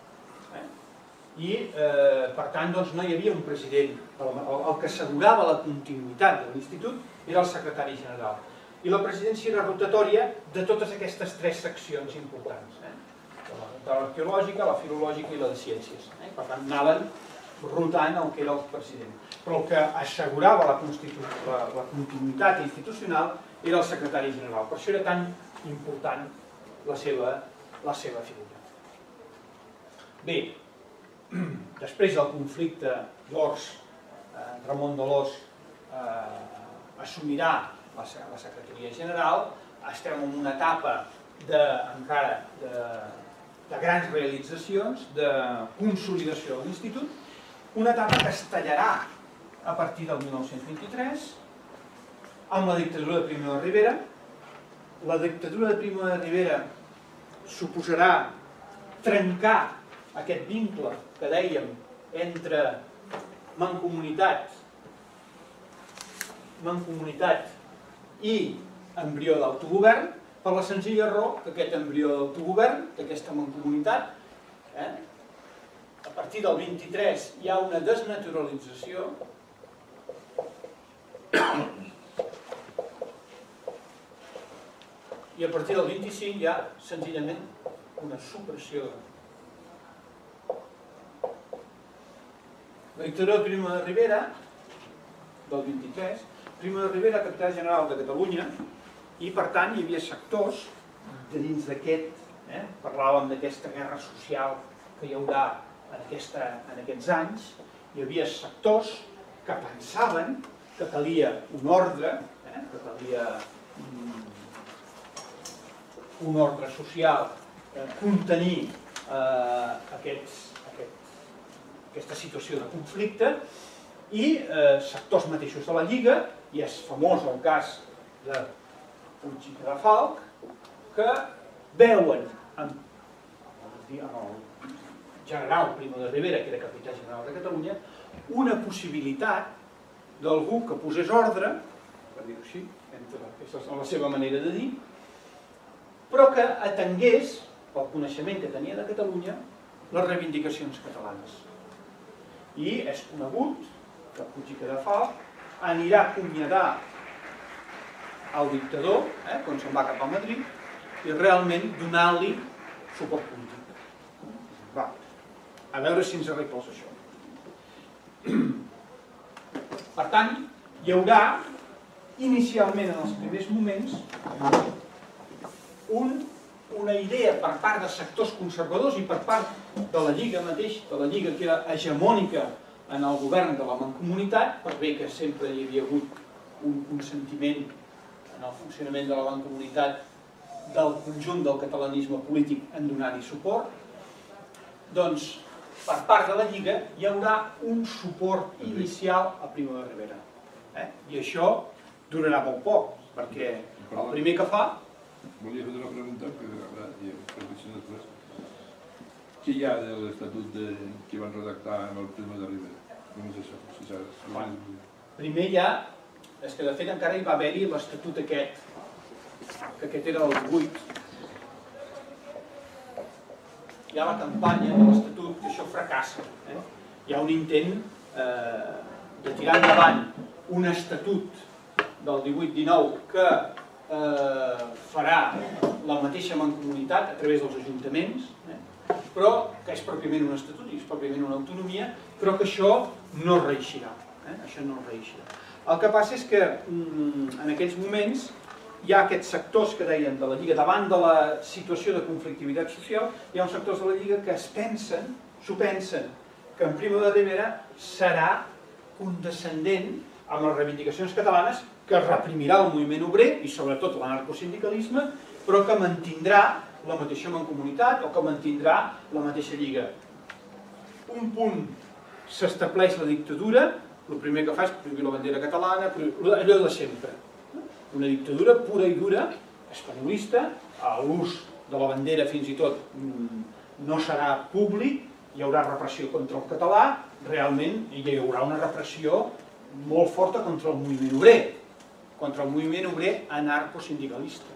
I, per tant, no hi havia un president. El que assegurava la continuïtat de l'institut era el secretari general. I la presidència era rotatòria de totes aquestes tres seccions importants. L'arqueològica, la filològica i la de ciències. Per tant, anaven rotant el que era el president. Però el que assegurava la continuïtat institucional era el secretari general. Per això era tan important la seva figura. Bé, després del conflicte d'Ors, Ramon d'Alòs assumirà la secretaria general. Estem en una etapa encara de grans realitzacions, de consolidació de l'institut, una etapa que es tallarà a partir del 1923 amb la dictadura de Primo de Rivera. La dictadura de Primo de Rivera suposarà trencar aquest vincle que dèiem entre mancomunitat i embrió d'autogovern, per la senzilla raó que aquest embrió d'autogovern, d'aquesta mancomunitat, a partir del 23 hi ha una desnaturalització i a partir del 25 hi ha senzillament una supressió. La dictadura de Primo de Rivera, del 23, Primo de Rivera, capità general de Catalunya, i per tant hi havia sectors de dins d'aquest, parlàvem d'aquesta guerra social que hi haurà en aquests anys, hi havia sectors que pensaven que calia un ordre, que calia un ordre social, contenir aquesta situació de conflicte, i sectors mateixos de la Lliga, i és famós el cas de Puig i Cadafalch, que veuen en el general Primo de Rivera, que era capità general de Catalunya, una possibilitat d'algú que posés ordre, per dir-ho així, aquesta és la seva manera de dir, però que atengués, pel coneixement que tenia de Catalunya, les reivindicacions catalanes. I és conegut que Puig i Cadafalch anirà a acomiadar el dictador, quan se'n va cap a Madrid, i realment donar-li suport polític. Va, a veure si ens arregles això. Per tant, hi haurà, inicialment en els primers moments, una idea per part de sectors conservadors i per part de la Lliga mateix, de la Lliga que era hegemònica en el govern de la Mancomunitat, per bé que sempre hi havia hagut un consentiment en el funcionament de la Mancomunitat del conjunt del catalanisme polític en donar-hi suport, doncs per part de la Lliga hi haurà un suport inicial a Primo de Rivera. I això durarà molt poc, perquè el primer que fa... Volia fer una pregunta, què hi ha de l'estatut que van redactar amb el Primo de Rivera? Com és això? Primer hi ha, és que de fet encara hi va haver-hi l'estatut aquest, que aquest era del 18. Hi ha la campanya de l'estatut, que això fracassa. Hi ha un intent de tirar endavant un estatut del 18-19 que farà la mateixa mancomunitat a través dels ajuntaments, però que és pròpiament un estatut i és pròpiament una autonomia, però que això no reeixirà. El que passa és que en aquests moments hi ha aquests sectors que deien de la Lliga, davant de la situació de conflictivitat social, hi ha uns sectors de la Lliga que s'ho pensen, que en Primo de Rivera serà condescendent amb les reivindicacions catalanes, que reprimirà el moviment obrer i sobretot l'anarcosindicalisme, però que mantindrà la mateixa mancomunitat o que mantindrà la mateixa lliga. Un punt s'estableix la dictadura, el primer que fa és prohibir la bandera catalana, allò de sempre. Una dictadura pura i dura, espanyolista, l'ús de la bandera fins i tot no serà públic, hi haurà repressió contra el català, realment hi haurà una repressió molt forta contra el moviment obrer anarcosindicalista.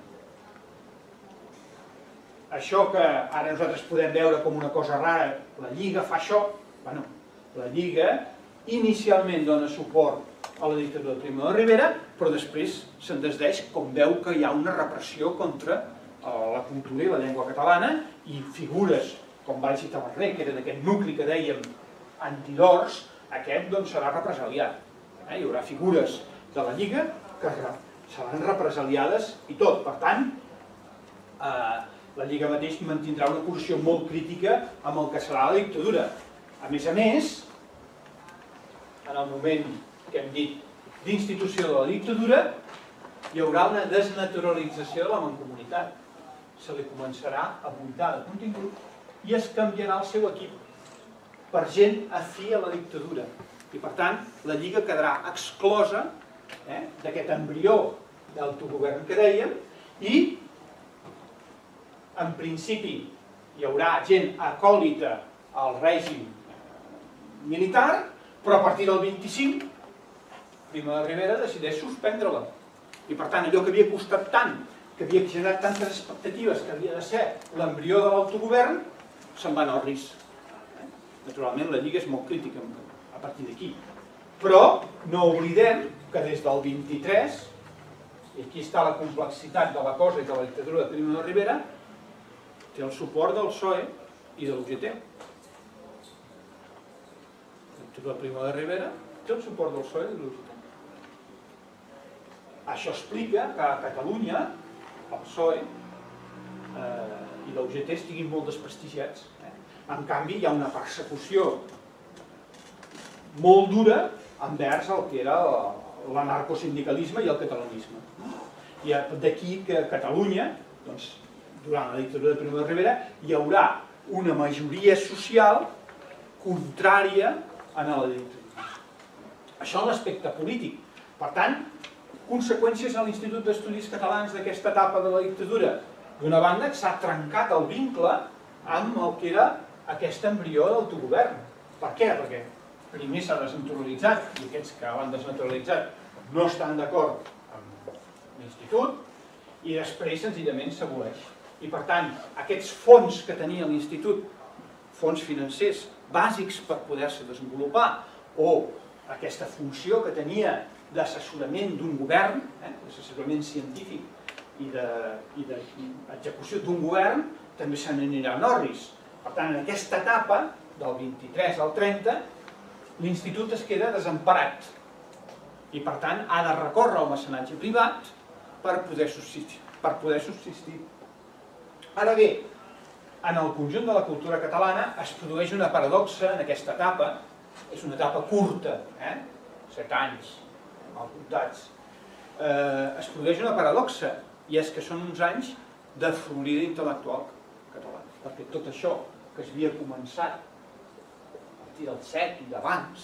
Això que ara nosaltres podem veure com una cosa rara, la Lliga fa això, bueno, la Lliga inicialment dona suport a la dictadura de Primo de Rivera, però després se'n desdeix com veu que hi ha una repressió contra la cultura i la llengua catalana i figures com Valls i Tabarrer, que eren aquest nucli que dèiem antidors, aquest serà represaliat. Hi haurà figures de la Lliga que seran represaliades i tot. Per tant, la Lliga mateix mantindrà una posició molt crítica amb el que serà la dictadura. A més, en el moment que hem dit d'institució de la dictadura, hi haurà una desnaturalització de la mancomunitat. Se li començarà a buidar de contingut i es canviarà el seu equip per gent afí a la dictadura. I per tant, la Lliga quedarà exclosa d'aquest embrió d'autogovern que dèiem i, en principi, hi haurà gent acòlita al règim militar, però a partir del 25, Primo de Rivera decideix suspendre-la. I per tant, allò que havia costat tant, que havia generat tantes expectatives, que havia de ser l'embrió de l'autogovern, se'n va anar al risc. Naturalment, la Lliga és molt crítica a partir d'aquí. Però no oblidem que des del 23, i aquí està la complexitat de la cosa i de la dictadura de Primo de Rivera, té el suport del PSOE i de l'UGT. La dictadura de Primo de Rivera té el suport del PSOE i de l'UGT. Això explica que a Catalunya el PSOE i la UGT estiguin molt desprestigiats. En canvi, hi ha una persecució molt dura envers el que era l'anarcosindicalisme i el catalanisme. I d'aquí que a Catalunya, durant la dictadura de Primo de Rivera, hi haurà una majoria social contrària a la dictadura. Això en l'aspecte polític. Per tant, conseqüències a l'Institut d'Estudis Catalans d'aquesta etapa de la dictadura. D'una banda, s'ha trencat el vincle amb el que era aquest embrió d'autogovern. Per què? Perquè primer s'ha desnaturalitzat, i aquests que l'han desnaturalitzat no estan d'acord amb l'Institut, i després senzillament s'aboleix. I per tant, aquests fons que tenia l'Institut, fons financers bàsics per poder-se desenvolupar, o aquesta funció que tenia d'assessorament d'un govern, d'assessorament científic i d'execució d'un govern, també se n'anirà en orris. Per tant, en aquesta etapa, del 23 al 30, l'Institut es queda desemparat i, per tant, ha de recórrer al mecenatge privat per poder subsistir. Ara bé, en el conjunt de la cultura catalana es produeix una paradoxa en aquesta etapa, és una etapa curta, 7 anys, mal comptats. Es produeix una paradoxa, i és que són uns anys de florida intel·lectual catalana, perquè tot això que es havia començat a partir del 7 i d'abans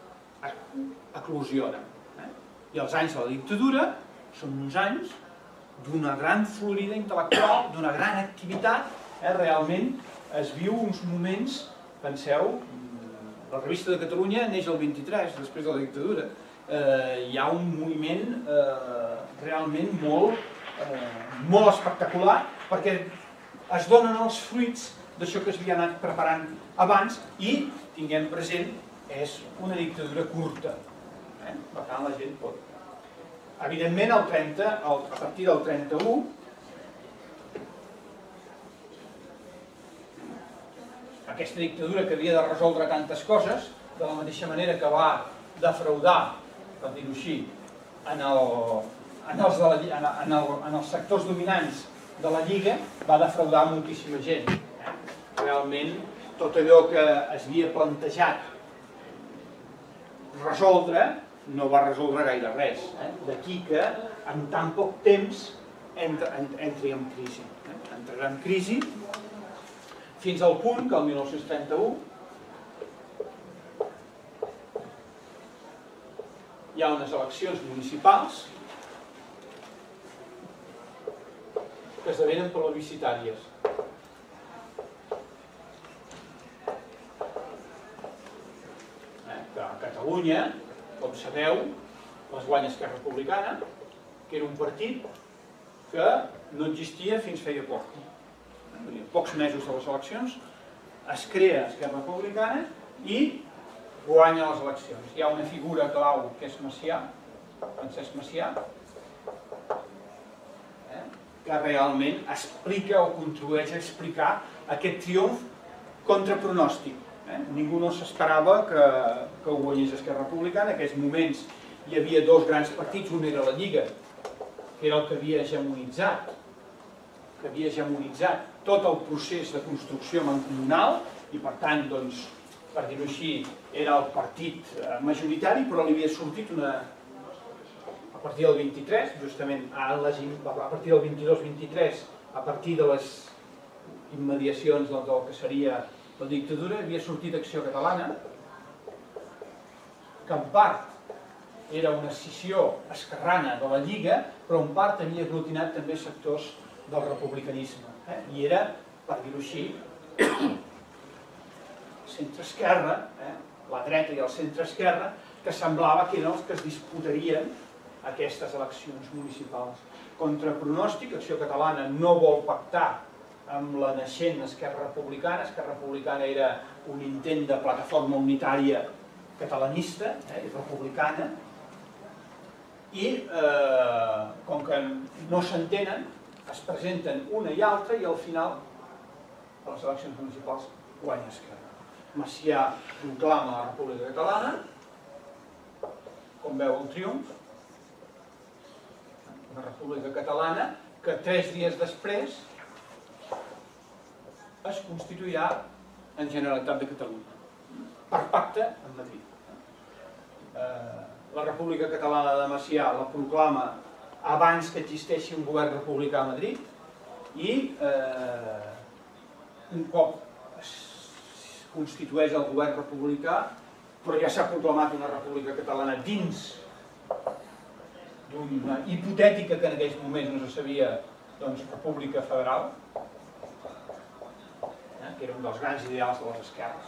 eclosiona. I els anys de la dictadura són uns anys d'una gran florida intel·lectual, d'una gran activitat. Realment es viu uns moments, penseu, la Revista de Catalunya neix el 23, després de la dictadura. Hi ha un moviment realment molt espectacular, perquè es donen els fruits d'això que es havia anat preparant abans i, tinguem present, és una dictadura curta. Per tant, la gent pot. Evidentment, a partir del 31, aquesta dictadura que havia de resoldre tantes coses, de la mateixa manera que va defraudar, per dir-ho així, en els sectors dominants de la Lliga, va defraudar moltíssima gent. Realment, tot allò que es havia plantejat resoldre, no va resoldre gaire res. D'aquí que, en tan poc temps, entri en crisi. altra gran crisi, fins al punt que el 1931 hi ha unes eleccions municipals que esdevenen plebiscitàries. Que a Catalunya, com sabeu, les guanya Esquerra Republicana, que era un partit que no existia fins feia poc. Pocs mesos de les eleccions es crea Esquerra Republicana i guanya les eleccions. Hi ha una figura clau que és Macià, Francesc Macià, que realment explica o contribueix a explicar aquest triomf contra pronòstic. Ningú no s'esperava que ho guanyés Esquerra Republicana. En aquells moments hi havia dos grans partits, un era la Lliga, que era el que havia hegemonitzat tot el procés de construcció mancomunal i per tant, per dir-ho així, era el partit majoritari, però li havia sortit a partir del 23, justament a partir del 22-23, a partir de les immediacions del que seria la dictadura, havia sortit Acció Catalana, que en part era una escissió esquerrana de la Lliga, però en part havia aglutinat també sectors del republicanisme. I era, per dir-ho així, centre-esquerra, la dreta i el centre-esquerra, que semblava que eren els que es disputarien aquestes eleccions municipals. Contra pronòstic, Acció Catalana no vol pactar amb la naixent Esquerra Republicana. Esquerra Republicana era un intent de plataforma unitària catalanista i republicana, i com que no s'entenen, es presenten una i altra i al final, a les eleccions municipals, guanya Esquerra. Macià proclama la República Catalana, com veu el triomf, una República Catalana que 3 dies després es constituirà en Generalitat de Catalunya, per pacte amb Madrid. La República Catalana de Macià la proclama abans que existeixi un govern republicà a Madrid i un cop es constitueix el govern republicà, però ja s'ha proclamat una República Catalana dins d'una hipotètica que en aquells moments no se sabia, República Federal, que era un dels grans ideals de les esquerres.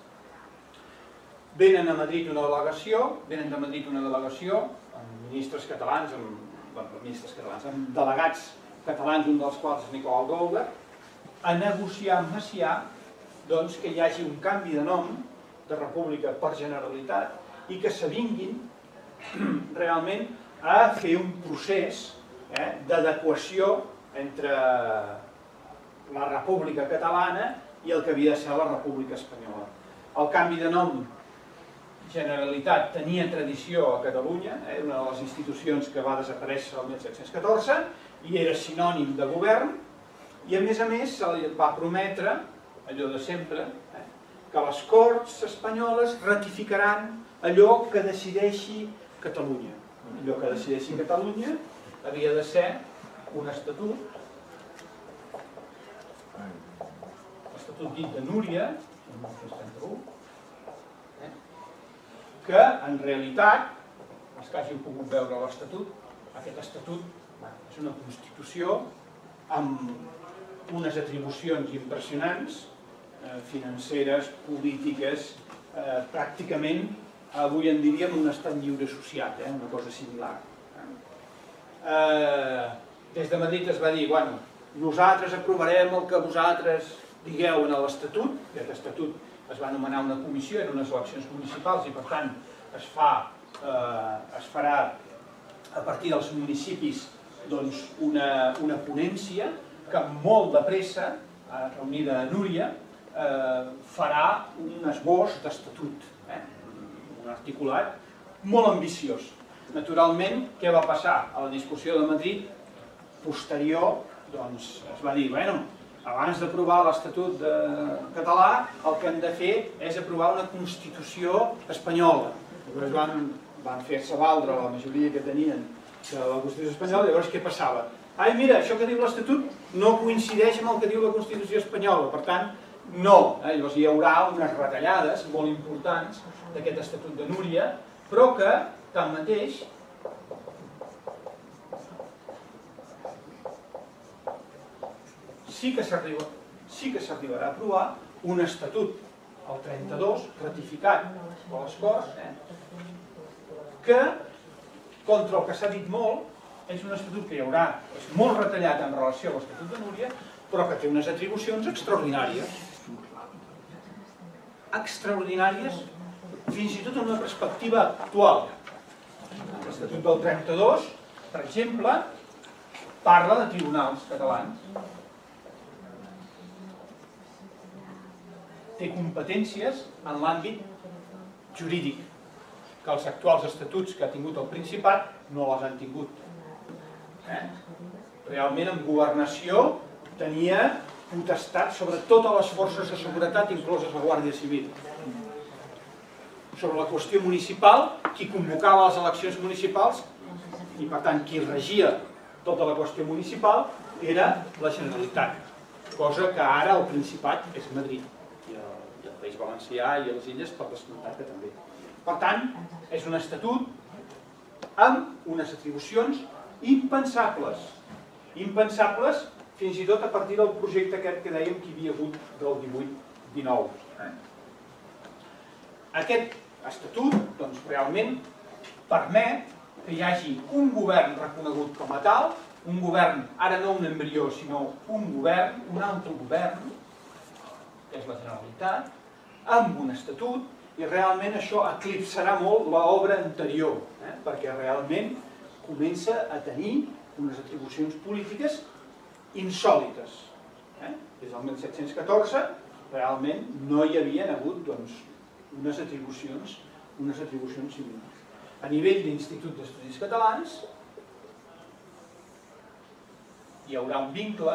Venen de Madrid una delegació amb ministres catalans, amb delegats catalans, un dels quals és Nicolau Goldberg, a negociar amb Macià que hi hagi un canvi de nom de República per Generalitat i que s'avinguin realment a fer un procés d'adequació entre la República Catalana i el que havia de ser la República Espanyola. El canvi de nom Generalitat tenia tradició a Catalunya, era una de les institucions que va desaparèixer el 1714 i era sinònim de govern, i a més se li va prometre, allò de sempre, que les Corts espanyoles ratificaran allò que decideixi Catalunya. Allò que decideixi Catalunya havia de ser un estatut, l'estatut dit de Núria, el 1931, que en realitat, els que hagin pogut veure l'Estatut, aquest Estatut és una Constitució amb unes atribucions impressionants, financeres, polítiques, pràcticament, avui en diríem un estat lliure associat, una cosa similar. Des de Madrid es va dir, bueno, nosaltres aprovarem el que vosaltres digueu en l'Estatut, i aquest Estatut es va anomenar una comissió, eren unes eleccions municipals i per tant es farà a partir dels municipis una ponència que molt de pressa, reunida a Núria, farà un esbós d'estatut, un articulat molt ambiciós. Naturalment, què va passar? A la discussió de Madrid posterior es va dir, bueno, abans d'aprovar l'Estatut català, el que hem de fer és aprovar una Constitució espanyola. Van fer-se valdre la majoria que tenien de la Constitució espanyola, llavors què passava? ai, mira, això que diu l'Estatut no coincideix amb el que diu la Constitució espanyola, per tant, no. Llavors hi haurà unes retallades molt importants d'aquest Estatut de Núria, però que, tanmateix, sí que s'arribarà a aprovar un estatut, el 32, ratificat per les Corts, que, contra el que s'ha dit molt, és un estatut que hi haurà, és molt retallat en relació a l'Estatut de Núria, però que té unes atribucions extraordinàries. Extraordinàries, fins i tot en una perspectiva actual. L'Estatut del 32, per exemple, parla de tribunals catalans. Té competències en l'àmbit jurídic, que els actuals estatuts que ha tingut el Principat no les han tingut. Realment, en governació, tenia potestat sobre totes les forces de seguretat, incloses la Guàrdia Civil. Sobre la qüestió municipal, qui convocava les eleccions municipals, i per tant qui regia tota la qüestió municipal, era la Generalitat, cosa que ara el Principat és Madrid. I el País Valencià i les Illes, per descomptat que també. Per tant, és un estatut amb unes atribucions impensables. Impensables fins i tot a partir del projecte aquest que dèiem que hi havia hagut del 18-19. Aquest estatut, doncs, realment permet que hi hagi un govern reconegut com a tal, un govern, ara no un embrió, sinó un govern, un autogovern, que és la Generalitat, amb un estatut, i realment això eclipsarà molt l'obra anterior, perquè realment comença a tenir unes atribucions polítiques insòlites. Des del 1714 realment no hi havien hagut unes atribucions similars. A nivell d'Institut d'Estudis Catalans hi haurà un vincle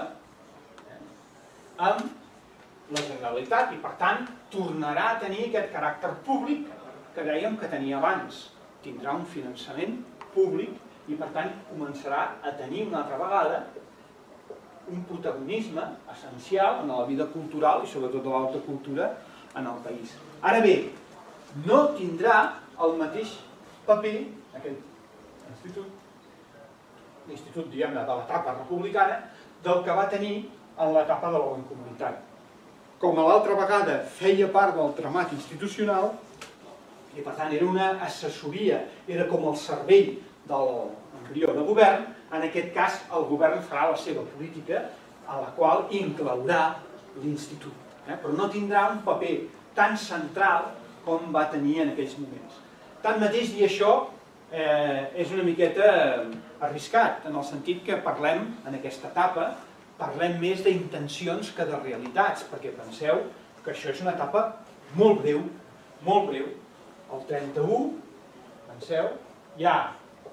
amb la Generalitat i, per tant, tornarà a tenir aquest caràcter públic que dèiem que tenia abans. Tindrà un finançament públic i, per tant, començarà a tenir una altra vegada un protagonisme essencial en la vida cultural i, sobretot, de l'alta cultura en el país. Ara bé, no tindrà el mateix paper aquest institut, l'institut, diguem-ne, de l'etapa republicana, del que va tenir en l'etapa de la Mancomunitat. Com a l'altra vegada feia part del tramat institucional, i per tant era una assessoria, era com el cervell de l'embrió de govern, en aquest cas el govern farà la seva política, a la qual inclourà l'institut. Però no tindrà un paper tan central com va tenir en aquells moments. Tanmateix, dir això és una miqueta arriscat, en el sentit que parlem, en aquesta etapa, parlem més d'intencions que de realitats, perquè penseu que això és una etapa molt breu, molt breu. El 31, penseu, hi ha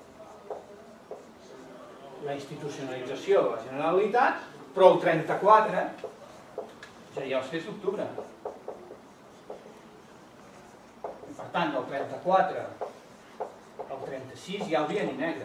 la institucionalització de la Generalitat, però el 34 ja hi ha els fets d'octubre. Per tant, del 34 al 36 hi ha el bienni negre,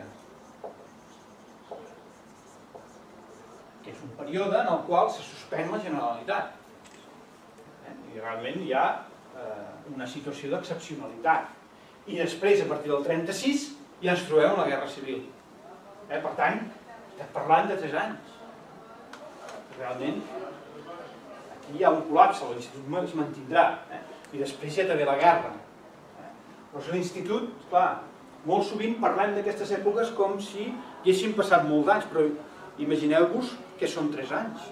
que és un període en el qual se suspèn la Generalitat. I realment hi ha una situació d'excepcionalitat. I després, a partir del 36, ja ens trobem en la Guerra Civil. Per tant, estem parlant de 3 anys. Realment, aquí hi ha un col·lapse, l'institut es mantindrà. I després ja també la guerra. Però l'institut, clar, molt sovint parlem d'aquestes èpoques com si hi haguessin passat molts anys, però imagineu-vos que són 3 anys.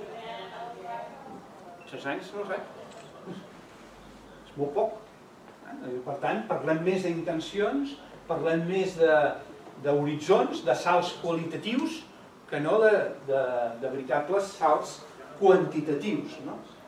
3 anys, no sé. És molt poc. Per tant, parlem més d'intencions, parlem més d'horitzons, de salts qualitatius, que no de veritables salts quantitatius.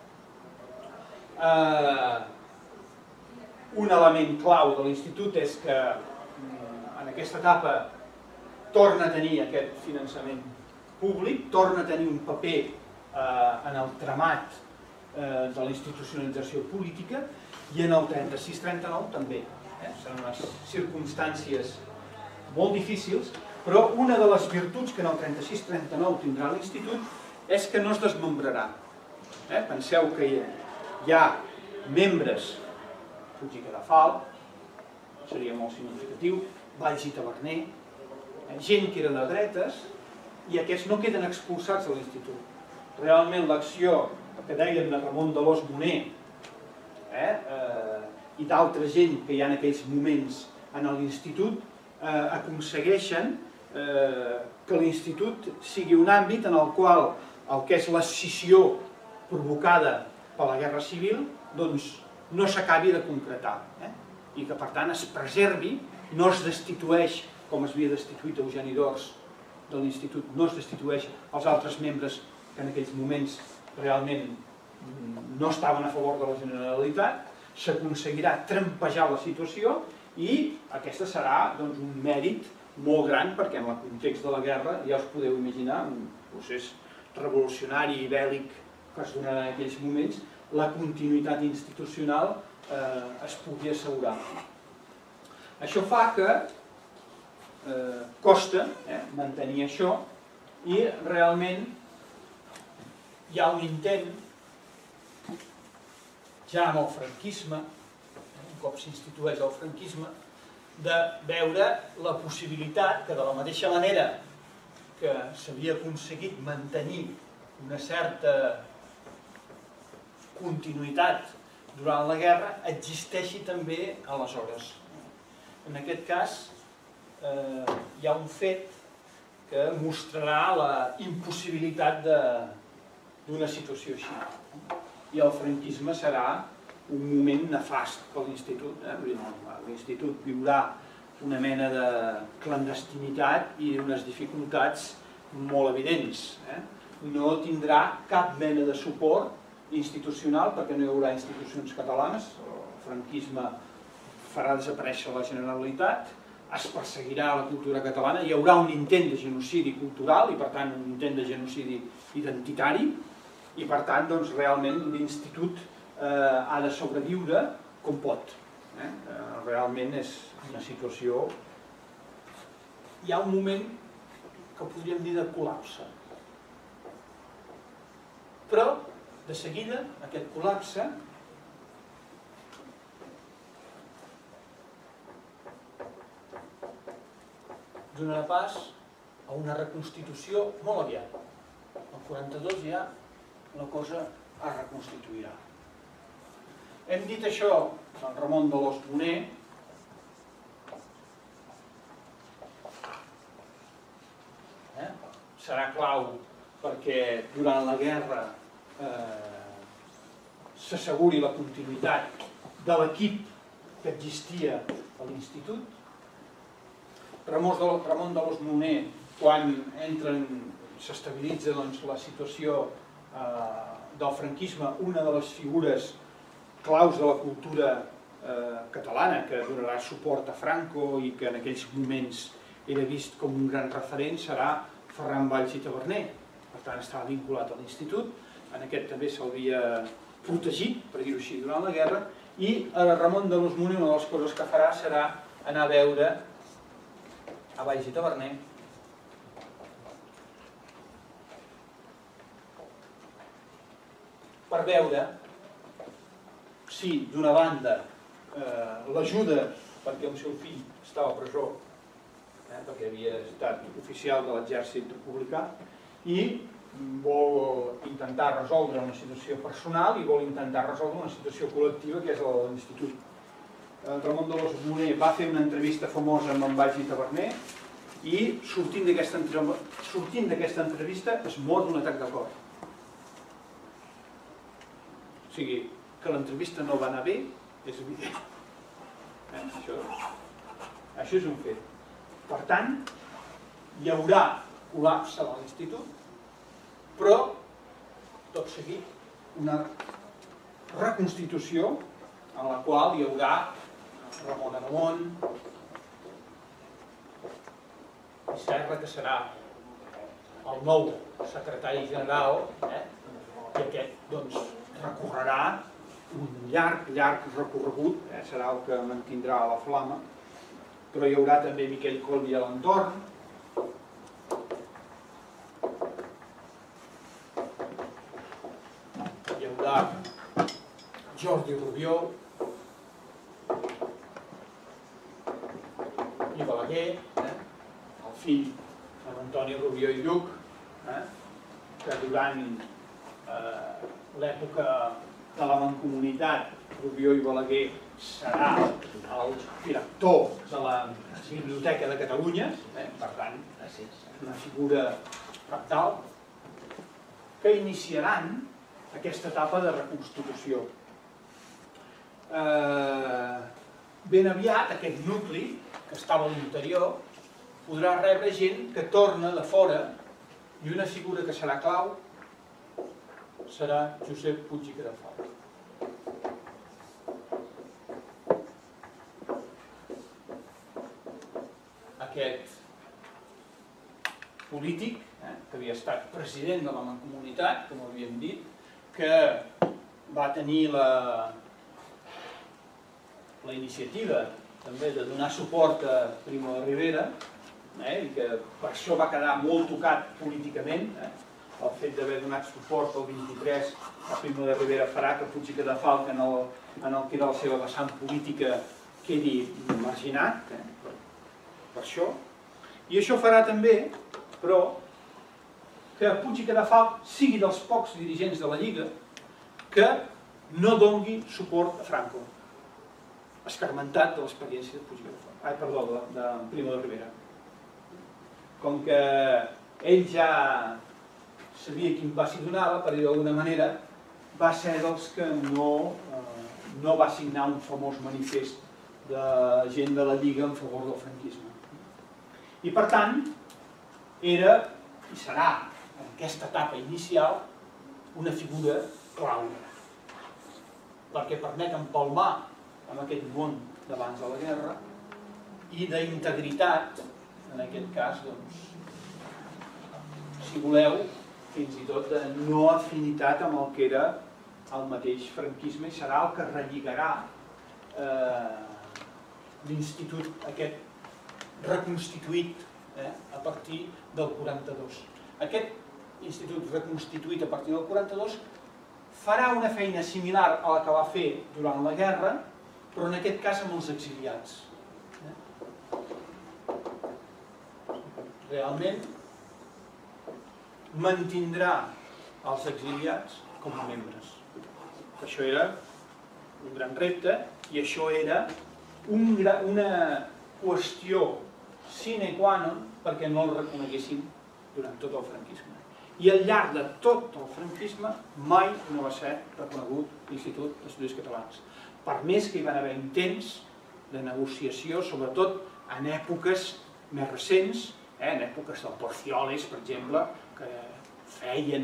Un element clau de l'institut és que en aquesta etapa torna a tenir aquest finançament públic, torna a tenir un paper en el tramat de la institucionalització política i en el 36-39 també. Són unes circumstàncies molt difícils, Però una de les virtuts que en el 36-39 tindrà l'institut és que no es desmembrarà. Penseu que hi ha membres, Puig i Cadafalch, seria molt significatiu, Valls i Taverner, gent que era de dretes, i aquests no queden expulsats de l'institut. Realment l'acció que dèiem de Ramon d'Alòs Moner i d'altra gent que hi ha en aquells moments en l'institut aconsegueixen que l'institut sigui un àmbit en el qual el que és l'escissió provocada per la Guerra Civil doncs no s'acabi de concretar i que per tant es preservi, no es destitueix com es havia destituït Eugeni d'Ors de l'institut, no es destitueix els altres membres que en aquells moments realment no estaven a favor de la Generalitat, s'aconseguirà trampejar la situació i aquesta serà un mèrit molt gran perquè en el context de la guerra, ja us podeu imaginar, un procés revolucionari i bèl·lic que es donarà en aquells moments, la continuïtat institucional es pugui assegurar. Això fa que costa mantenir això i realment hi ha un intent ja amb el franquisme, un cop s'institueix el franquisme, de veure la possibilitat que de la mateixa manera que s'havia aconseguit mantenir una certa continuïtat durant la guerra, existeixi també aleshores. En aquest cas hi ha un fet que mostrarà la impossibilitat d'una situació així. I el franquisme serà un moment nefast per l'institut. L'institut viurà una mena de clandestinitat i unes dificultats molt evidents. No tindrà cap mena de suport institucional perquè no hi haurà institucions catalanes. El franquisme farà desaparèixer la Generalitat, es perseguirà la cultura catalana, hi haurà un intent de genocidi cultural i per tant un intent de genocidi identitari i per tant realment l'institut ha de sobreviure com pot. Realment és una situació... Hi ha un moment que podríem dir de col·lapse. Però de seguida aquest col·lapse donarà pas a una reconstitució molt aviat. El 42 ja la cosa es reconstituirà. Hem dit això del Ramon d'Alòs Moner, serà clau perquè durant la guerra s'asseguri la continuïtat de l'equip que existia a l'institut. Ramon d'Alòs Moner, quan s'estabilitza la situació del franquisme, una de les figures claus de la cultura catalana que donarà suport a Franco i que en aquells moments era vist com un gran referent serà Ferran Valls i Taverner. Per tant, estava vinculat a l'institut, en aquest també s'hauria protegit, per dir-ho així, durant la guerra, i a Ramon d'Alòs Moner una de les coses que farà serà anar a veure a Valls i Taverner per veure si, d'una banda, l'ajuda perquè el seu fill estava a presó, perquè havia estat oficial de l'exèrcit republicà, i vol intentar resoldre una situació personal i vol intentar resoldre una situació col·lectiva que és la de l'institut. Ramon d'Alòs Moner va fer una entrevista famosa amb en Valls i Taverner i sortint d'aquesta entrevista es mor d'un atac de cor. O sigui, que l'entrevista no va anar bé és evident. Això és un fet. Per tant, hi haurà col·lapse a l'institut, però, tot seguit, una reconstitució en la qual hi haurà Ramon Aramon i Serra, que serà el nou secretari general, i aquest recorrerà un llarg recorregut, serà el que mantindrà la flama, però hi haurà també Miquel Colby a l'entorn, Jordi Rubió i Balaguer, el fill d'Antoni Rubió i Lluc, que durant l'època de la Mancomunitat, Rubió i Balaguer serà el director de la Biblioteca de Catalunya, per tant, una figura cabdal, que iniciaran aquesta etapa de reconstitució. Ben aviat aquest nucli, que estava a l'interior, podrà rebre gent que torna de fora i una figura que serà clau serà Josep Puig i Cadafalch. Aquest polític, que havia estat president de la Mancomunitat, com havíem dit, que va tenir la iniciativa també de donar suport a Primo de Rivera, i que per això va quedar molt tocat políticament. El fet d'haver donat suport el 23 a Primo de Rivera farà que Puig i Cadafalch en el que era la seva vessant política quedi marginat, per això. I això farà també, però, que Puig i Cadafalch sigui dels pocs dirigents de la Lliga que no dongui suport a Franco, escarmentat de l'experiència de Puig i Cadafalch, de Primo de Rivera. Com que ell ja sabia quin pas hi donava, per dir d'alguna manera, va ser dels que no va signar un famós manifest de gent de la Lliga en favor del franquisme. I per tant, era i serà en aquesta etapa inicial una figura clau, perquè permet empalmar amb aquest món d'abans de la guerra i d'integritat, en aquest cas, doncs, si voleu, fins i tot de no afinitat amb el que era el mateix franquisme, i serà el que relligarà l'institut aquest reconstituït a partir del 42. Aquest institut reconstituït a partir del 42 farà una feina similar a la que va fer durant la guerra, però en aquest cas amb els exiliats. Realment mantindrà els exiliats com a membres. Això era un gran repte i això era una qüestió sine qua non perquè no el reconeguessin durant tot el franquisme. I al llarg de tot el franquisme mai no va ser reconegut l'Institut d'Estudis Catalans. Per més que hi van haver intents de negociació, sobretot en èpoques més recents, en èpoques del Porcioles, per exemple, que feien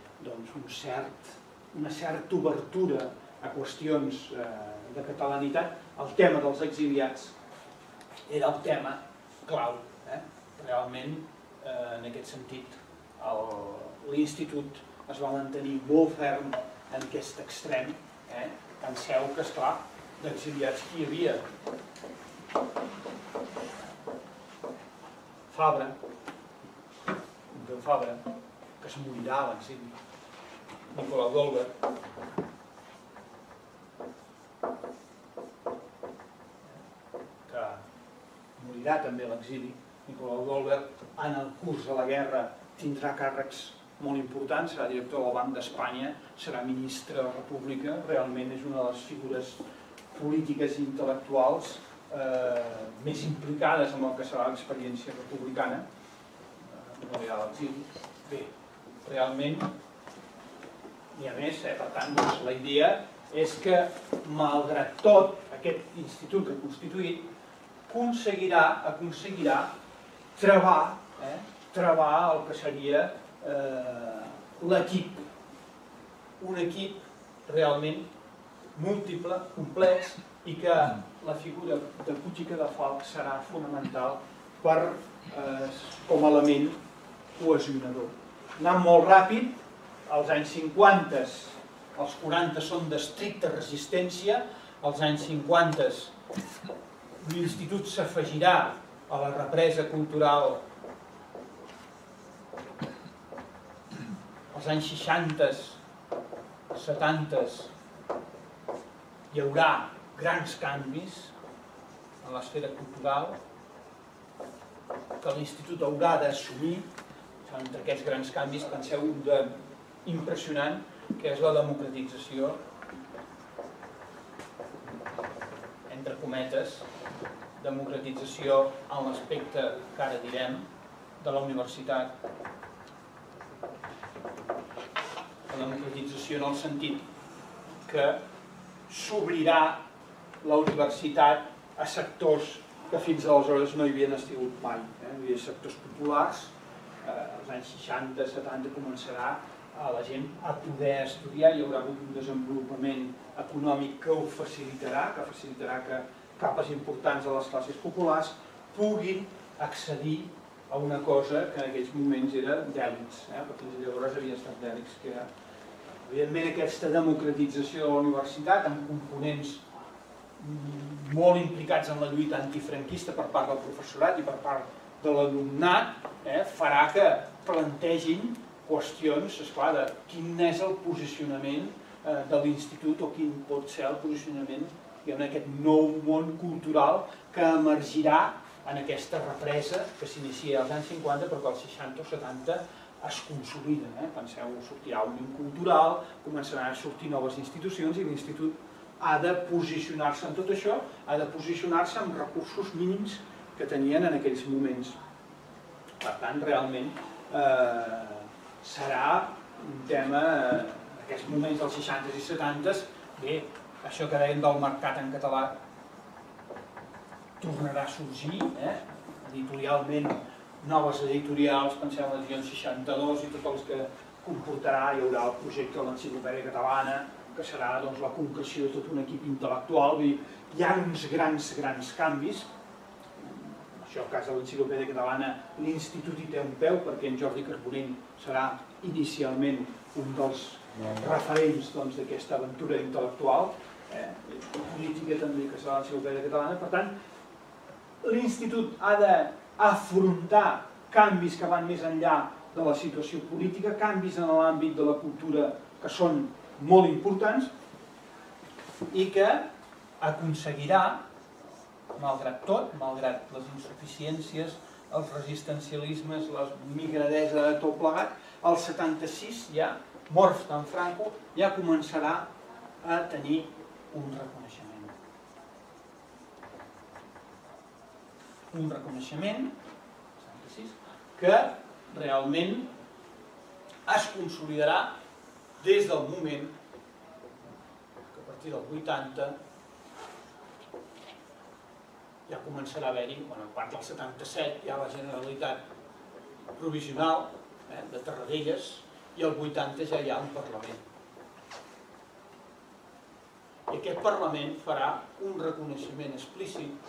una certa obertura a qüestions de catalanitat, el tema dels exiliats era el tema clau. Realment, en aquest sentit, l'institut es va mantenir molt ferm en aquest extrem. Penseu que, esclar, d'exiliats qui hi havia? Fabra, que es morirà a l'exili. Nicolau d'Olwer, que morirà també a l'exili. Nicolau d'Olwer, en el curs de la guerra, tindrà càrrecs molt importants, serà director del Banc d'Espanya, serà ministre de la República, realment és una de les figures polítiques i intel·lectuals més implicades en el que serà l'experiència republicana, morirà a l'exili. Bé, realment, i a més, per tant, la idea és que, malgrat tot, aquest institut reconstituït aconseguirà travar el que seria l'equip, un equip realment múltiple, complex, i que la figura de Puig i Cadafalch serà fonamental com a element cohesionador. Anant molt ràpid, als anys 50, els 40 són d'estricta resistència, als anys 50 l'institut s'afegirà a la represa cultural. Als anys 60, 70, hi haurà grans canvis en l'esfera cultural que l'Institut haurà d'assumir. Entre aquests grans canvis penseu un d'impressionant, que és la democratització, entre cometes, democratització en l'aspecte que ara direm de la universitat. La democratització en el sentit que s'obrirà la universitat a sectors que fins aleshores no hi havien estigut mai. Hi havia sectors populars, als anys 60, 70 començarà la gent a poder estudiar, hi haurà hagut un desenvolupament econòmic que ho facilitarà, que capes importants de les classes populars puguin accedir a una cosa que en aquells moments era d'èlits, perquè fins llavors havia estat d'èlits, que era, evidentment, aquesta democratització de la universitat amb components molt implicats en la lluita antifranquista per part del professorat i per part de l'alumnat, farà que plantegin qüestions, esclar, de quin és el posicionament de l'institut o quin pot ser el posicionament en aquest nou món cultural que emergirà en aquesta represa que s'inicia als anys 50 però que als 60 o 70 es consolida. Penseu, sortirà un Òmnium Cultural, començaran a sortir noves institucions i l'Institut ha de posicionar-se en tot això, ha de posicionar-se amb recursos mínims que tenien en aquells moments. Per tant, realment serà un tema, en aquests moments dels 60s i 70s, bé, això que dèiem del mercat en català tornarà a sorgir, editorialment, noves editorials, penseu en l'edició 62 i tots els que comportarà, hi haurà el projecte de l'Enciclopèdia Catalana, que serà la concreció de tot un equip intel·lectual. Hi ha uns grans canvis. En el cas de l'Enciclopèdia Catalana, l'Institut hi té un peu, perquè en Jordi Carbonell serà inicialment un dels referents d'aquesta aventura intel·lectual, i política també, que serà l'Enciclopèdia Catalana. Per tant, l'Institut ha d'afrontar canvis que van més enllà de la situació política, canvis en l'àmbit de la cultura que són molt importants i que aconseguirà, malgrat tot, malgrat les insuficiències, els resistencialismes, la migradesa de tot plegat, el 76 ja, mort en Franco, ja començarà a tenir un reconeixement. Un reconeixement, que realment es consolidarà des del moment que a partir del 80 ja començarà a haver-hi, a part del 77 hi ha la Generalitat provisional de Tarradellas i el 80 ja hi ha un Parlament. I aquest Parlament farà un reconeixement explícit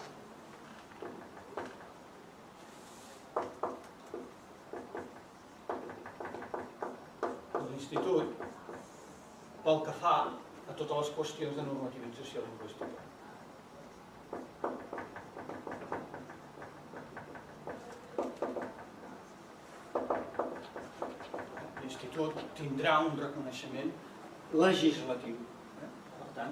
de l'Institut pel que fa a totes les qüestions de normativització lingüística. L'Institut tindrà un reconeixement legislatiu. Per tant,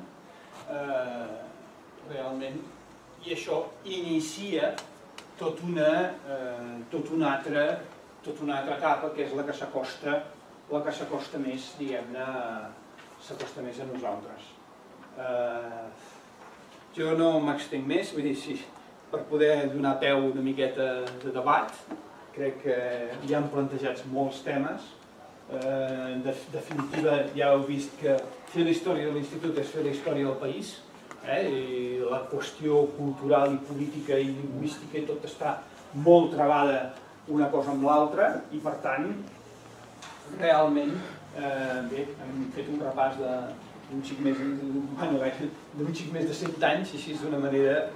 realment, i això inicia tota una altra etapa, que és la que s'acosta més, diguem-ne, s'acosta més a nosaltres. Jo no m'extenc més, vull dir, per poder donar peu una miqueta de debat, crec que hi han plantejats molts temes. En definitiva, ja heu vist que fer la història de l'Institut és fer la història del país, i la qüestió cultural i política i lingüística i tot està molt travada una cosa amb l'altra i, per tant, realment, bé, hem fet un repàs d'un xic més de 100 anys, així d'una manera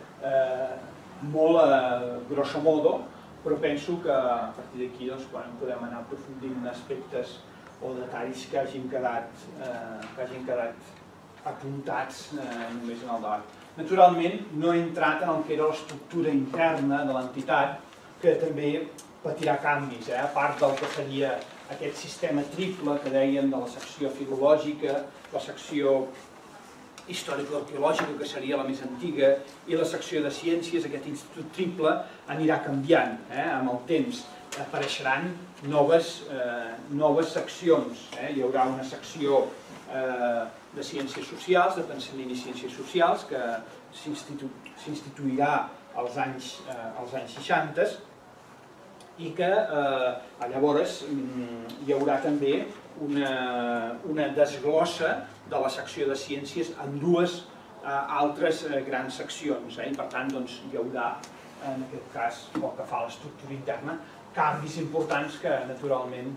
molt grosso modo, però penso que a partir d'aquí podem anar aprofundint en aspectes o detalls que hagin quedat apuntats només en el debat. Naturalment, no he entrat en el que era l'estructura interna de l'entitat, que també patirà canvis, a part del que seria aquest sistema triple que dèiem de la secció filològica, la secció històrico-arqueològica, que seria la més antiga, i la secció de ciències, aquest institut triple, anirà canviant amb el temps. Apareixeran noves seccions. Hi haurà una secció de ciències socials, de pensament i ciències socials, que s'instituirà als anys 60, i que llavors hi haurà també una desglossa de la secció de ciències en dues altres grans seccions. I per tant hi haurà, en aquest cas, pel que fa a l'estructura interna, canvis importants que naturalment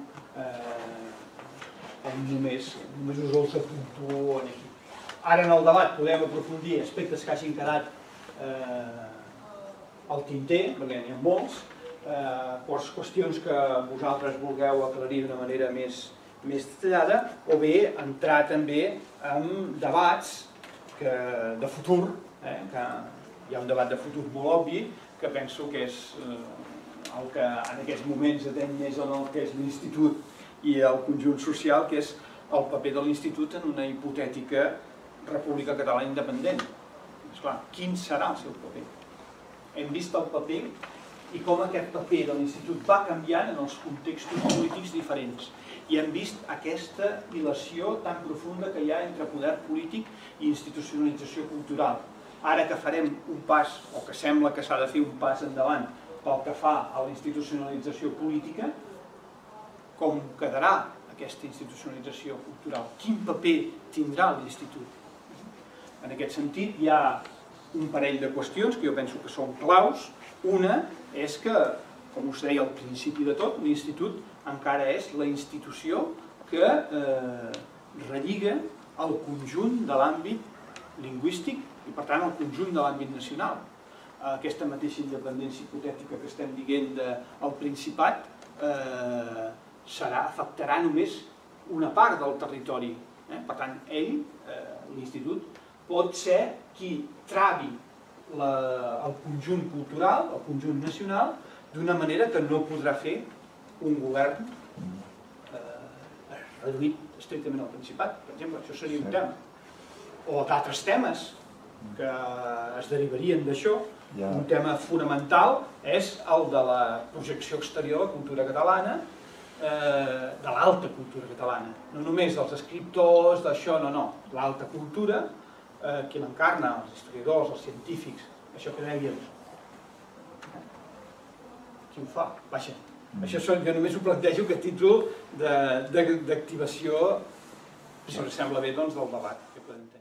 només us els apunto aquí. Ara en el debat podem aprofundir aspectes que hagin quedat al tinter, perquè n'hi ha molts, qüestions que vosaltres vulgueu aclarir d'una manera més detallada, o bé entrar també en debats de futur, que hi ha un debat de futur molt obvi, que penso que és el que en aquests moments atén més en el que és l'Institut i el conjunt social, que és el paper de l'Institut en una hipotètica República Catalana independent. Esclar, quin serà el seu paper? Hem vist el paper i com aquest paper de l'Institut va canviant en els contextos polítics diferents. I hem vist aquesta dilació tan profunda que hi ha entre poder polític i institucionalització cultural. Ara que farem un pas, o que sembla que s'ha de fer un pas endavant pel que fa a la institucionalització política, com quedarà aquesta institucionalització cultural? Quin paper tindrà l'Institut? En aquest sentit, hi ha un parell de qüestions que jo penso que són claus. Una és que, com us deia al principi de tot, l'Institut encara és la institució que relliga el conjunt de l'àmbit lingüístic i, per tant, el conjunt de l'àmbit nacional. Aquesta mateixa independència hipotètica que estem dient del Principat afectarà només una part del territori. Per tant, l'Institut, pot ser qui travi el conjunt cultural, el conjunt nacional, d'una manera que no podrà fer un govern reduït estrictament al Principat. Per exemple, això seria un tema. O d'altres temes que es derivarien d'això. Un tema fonamental és el de la projecció exterior de la cultura catalana, de l'alta cultura catalana. No només dels escriptors, d'això, no. L'alta cultura, qui l'encarna, els historiadors, els científics, això que dèiem. Qui ho fa? Vaja, això jo només ho plantejo que a títol d'activació, si us sembla bé, del debat que podem tenir.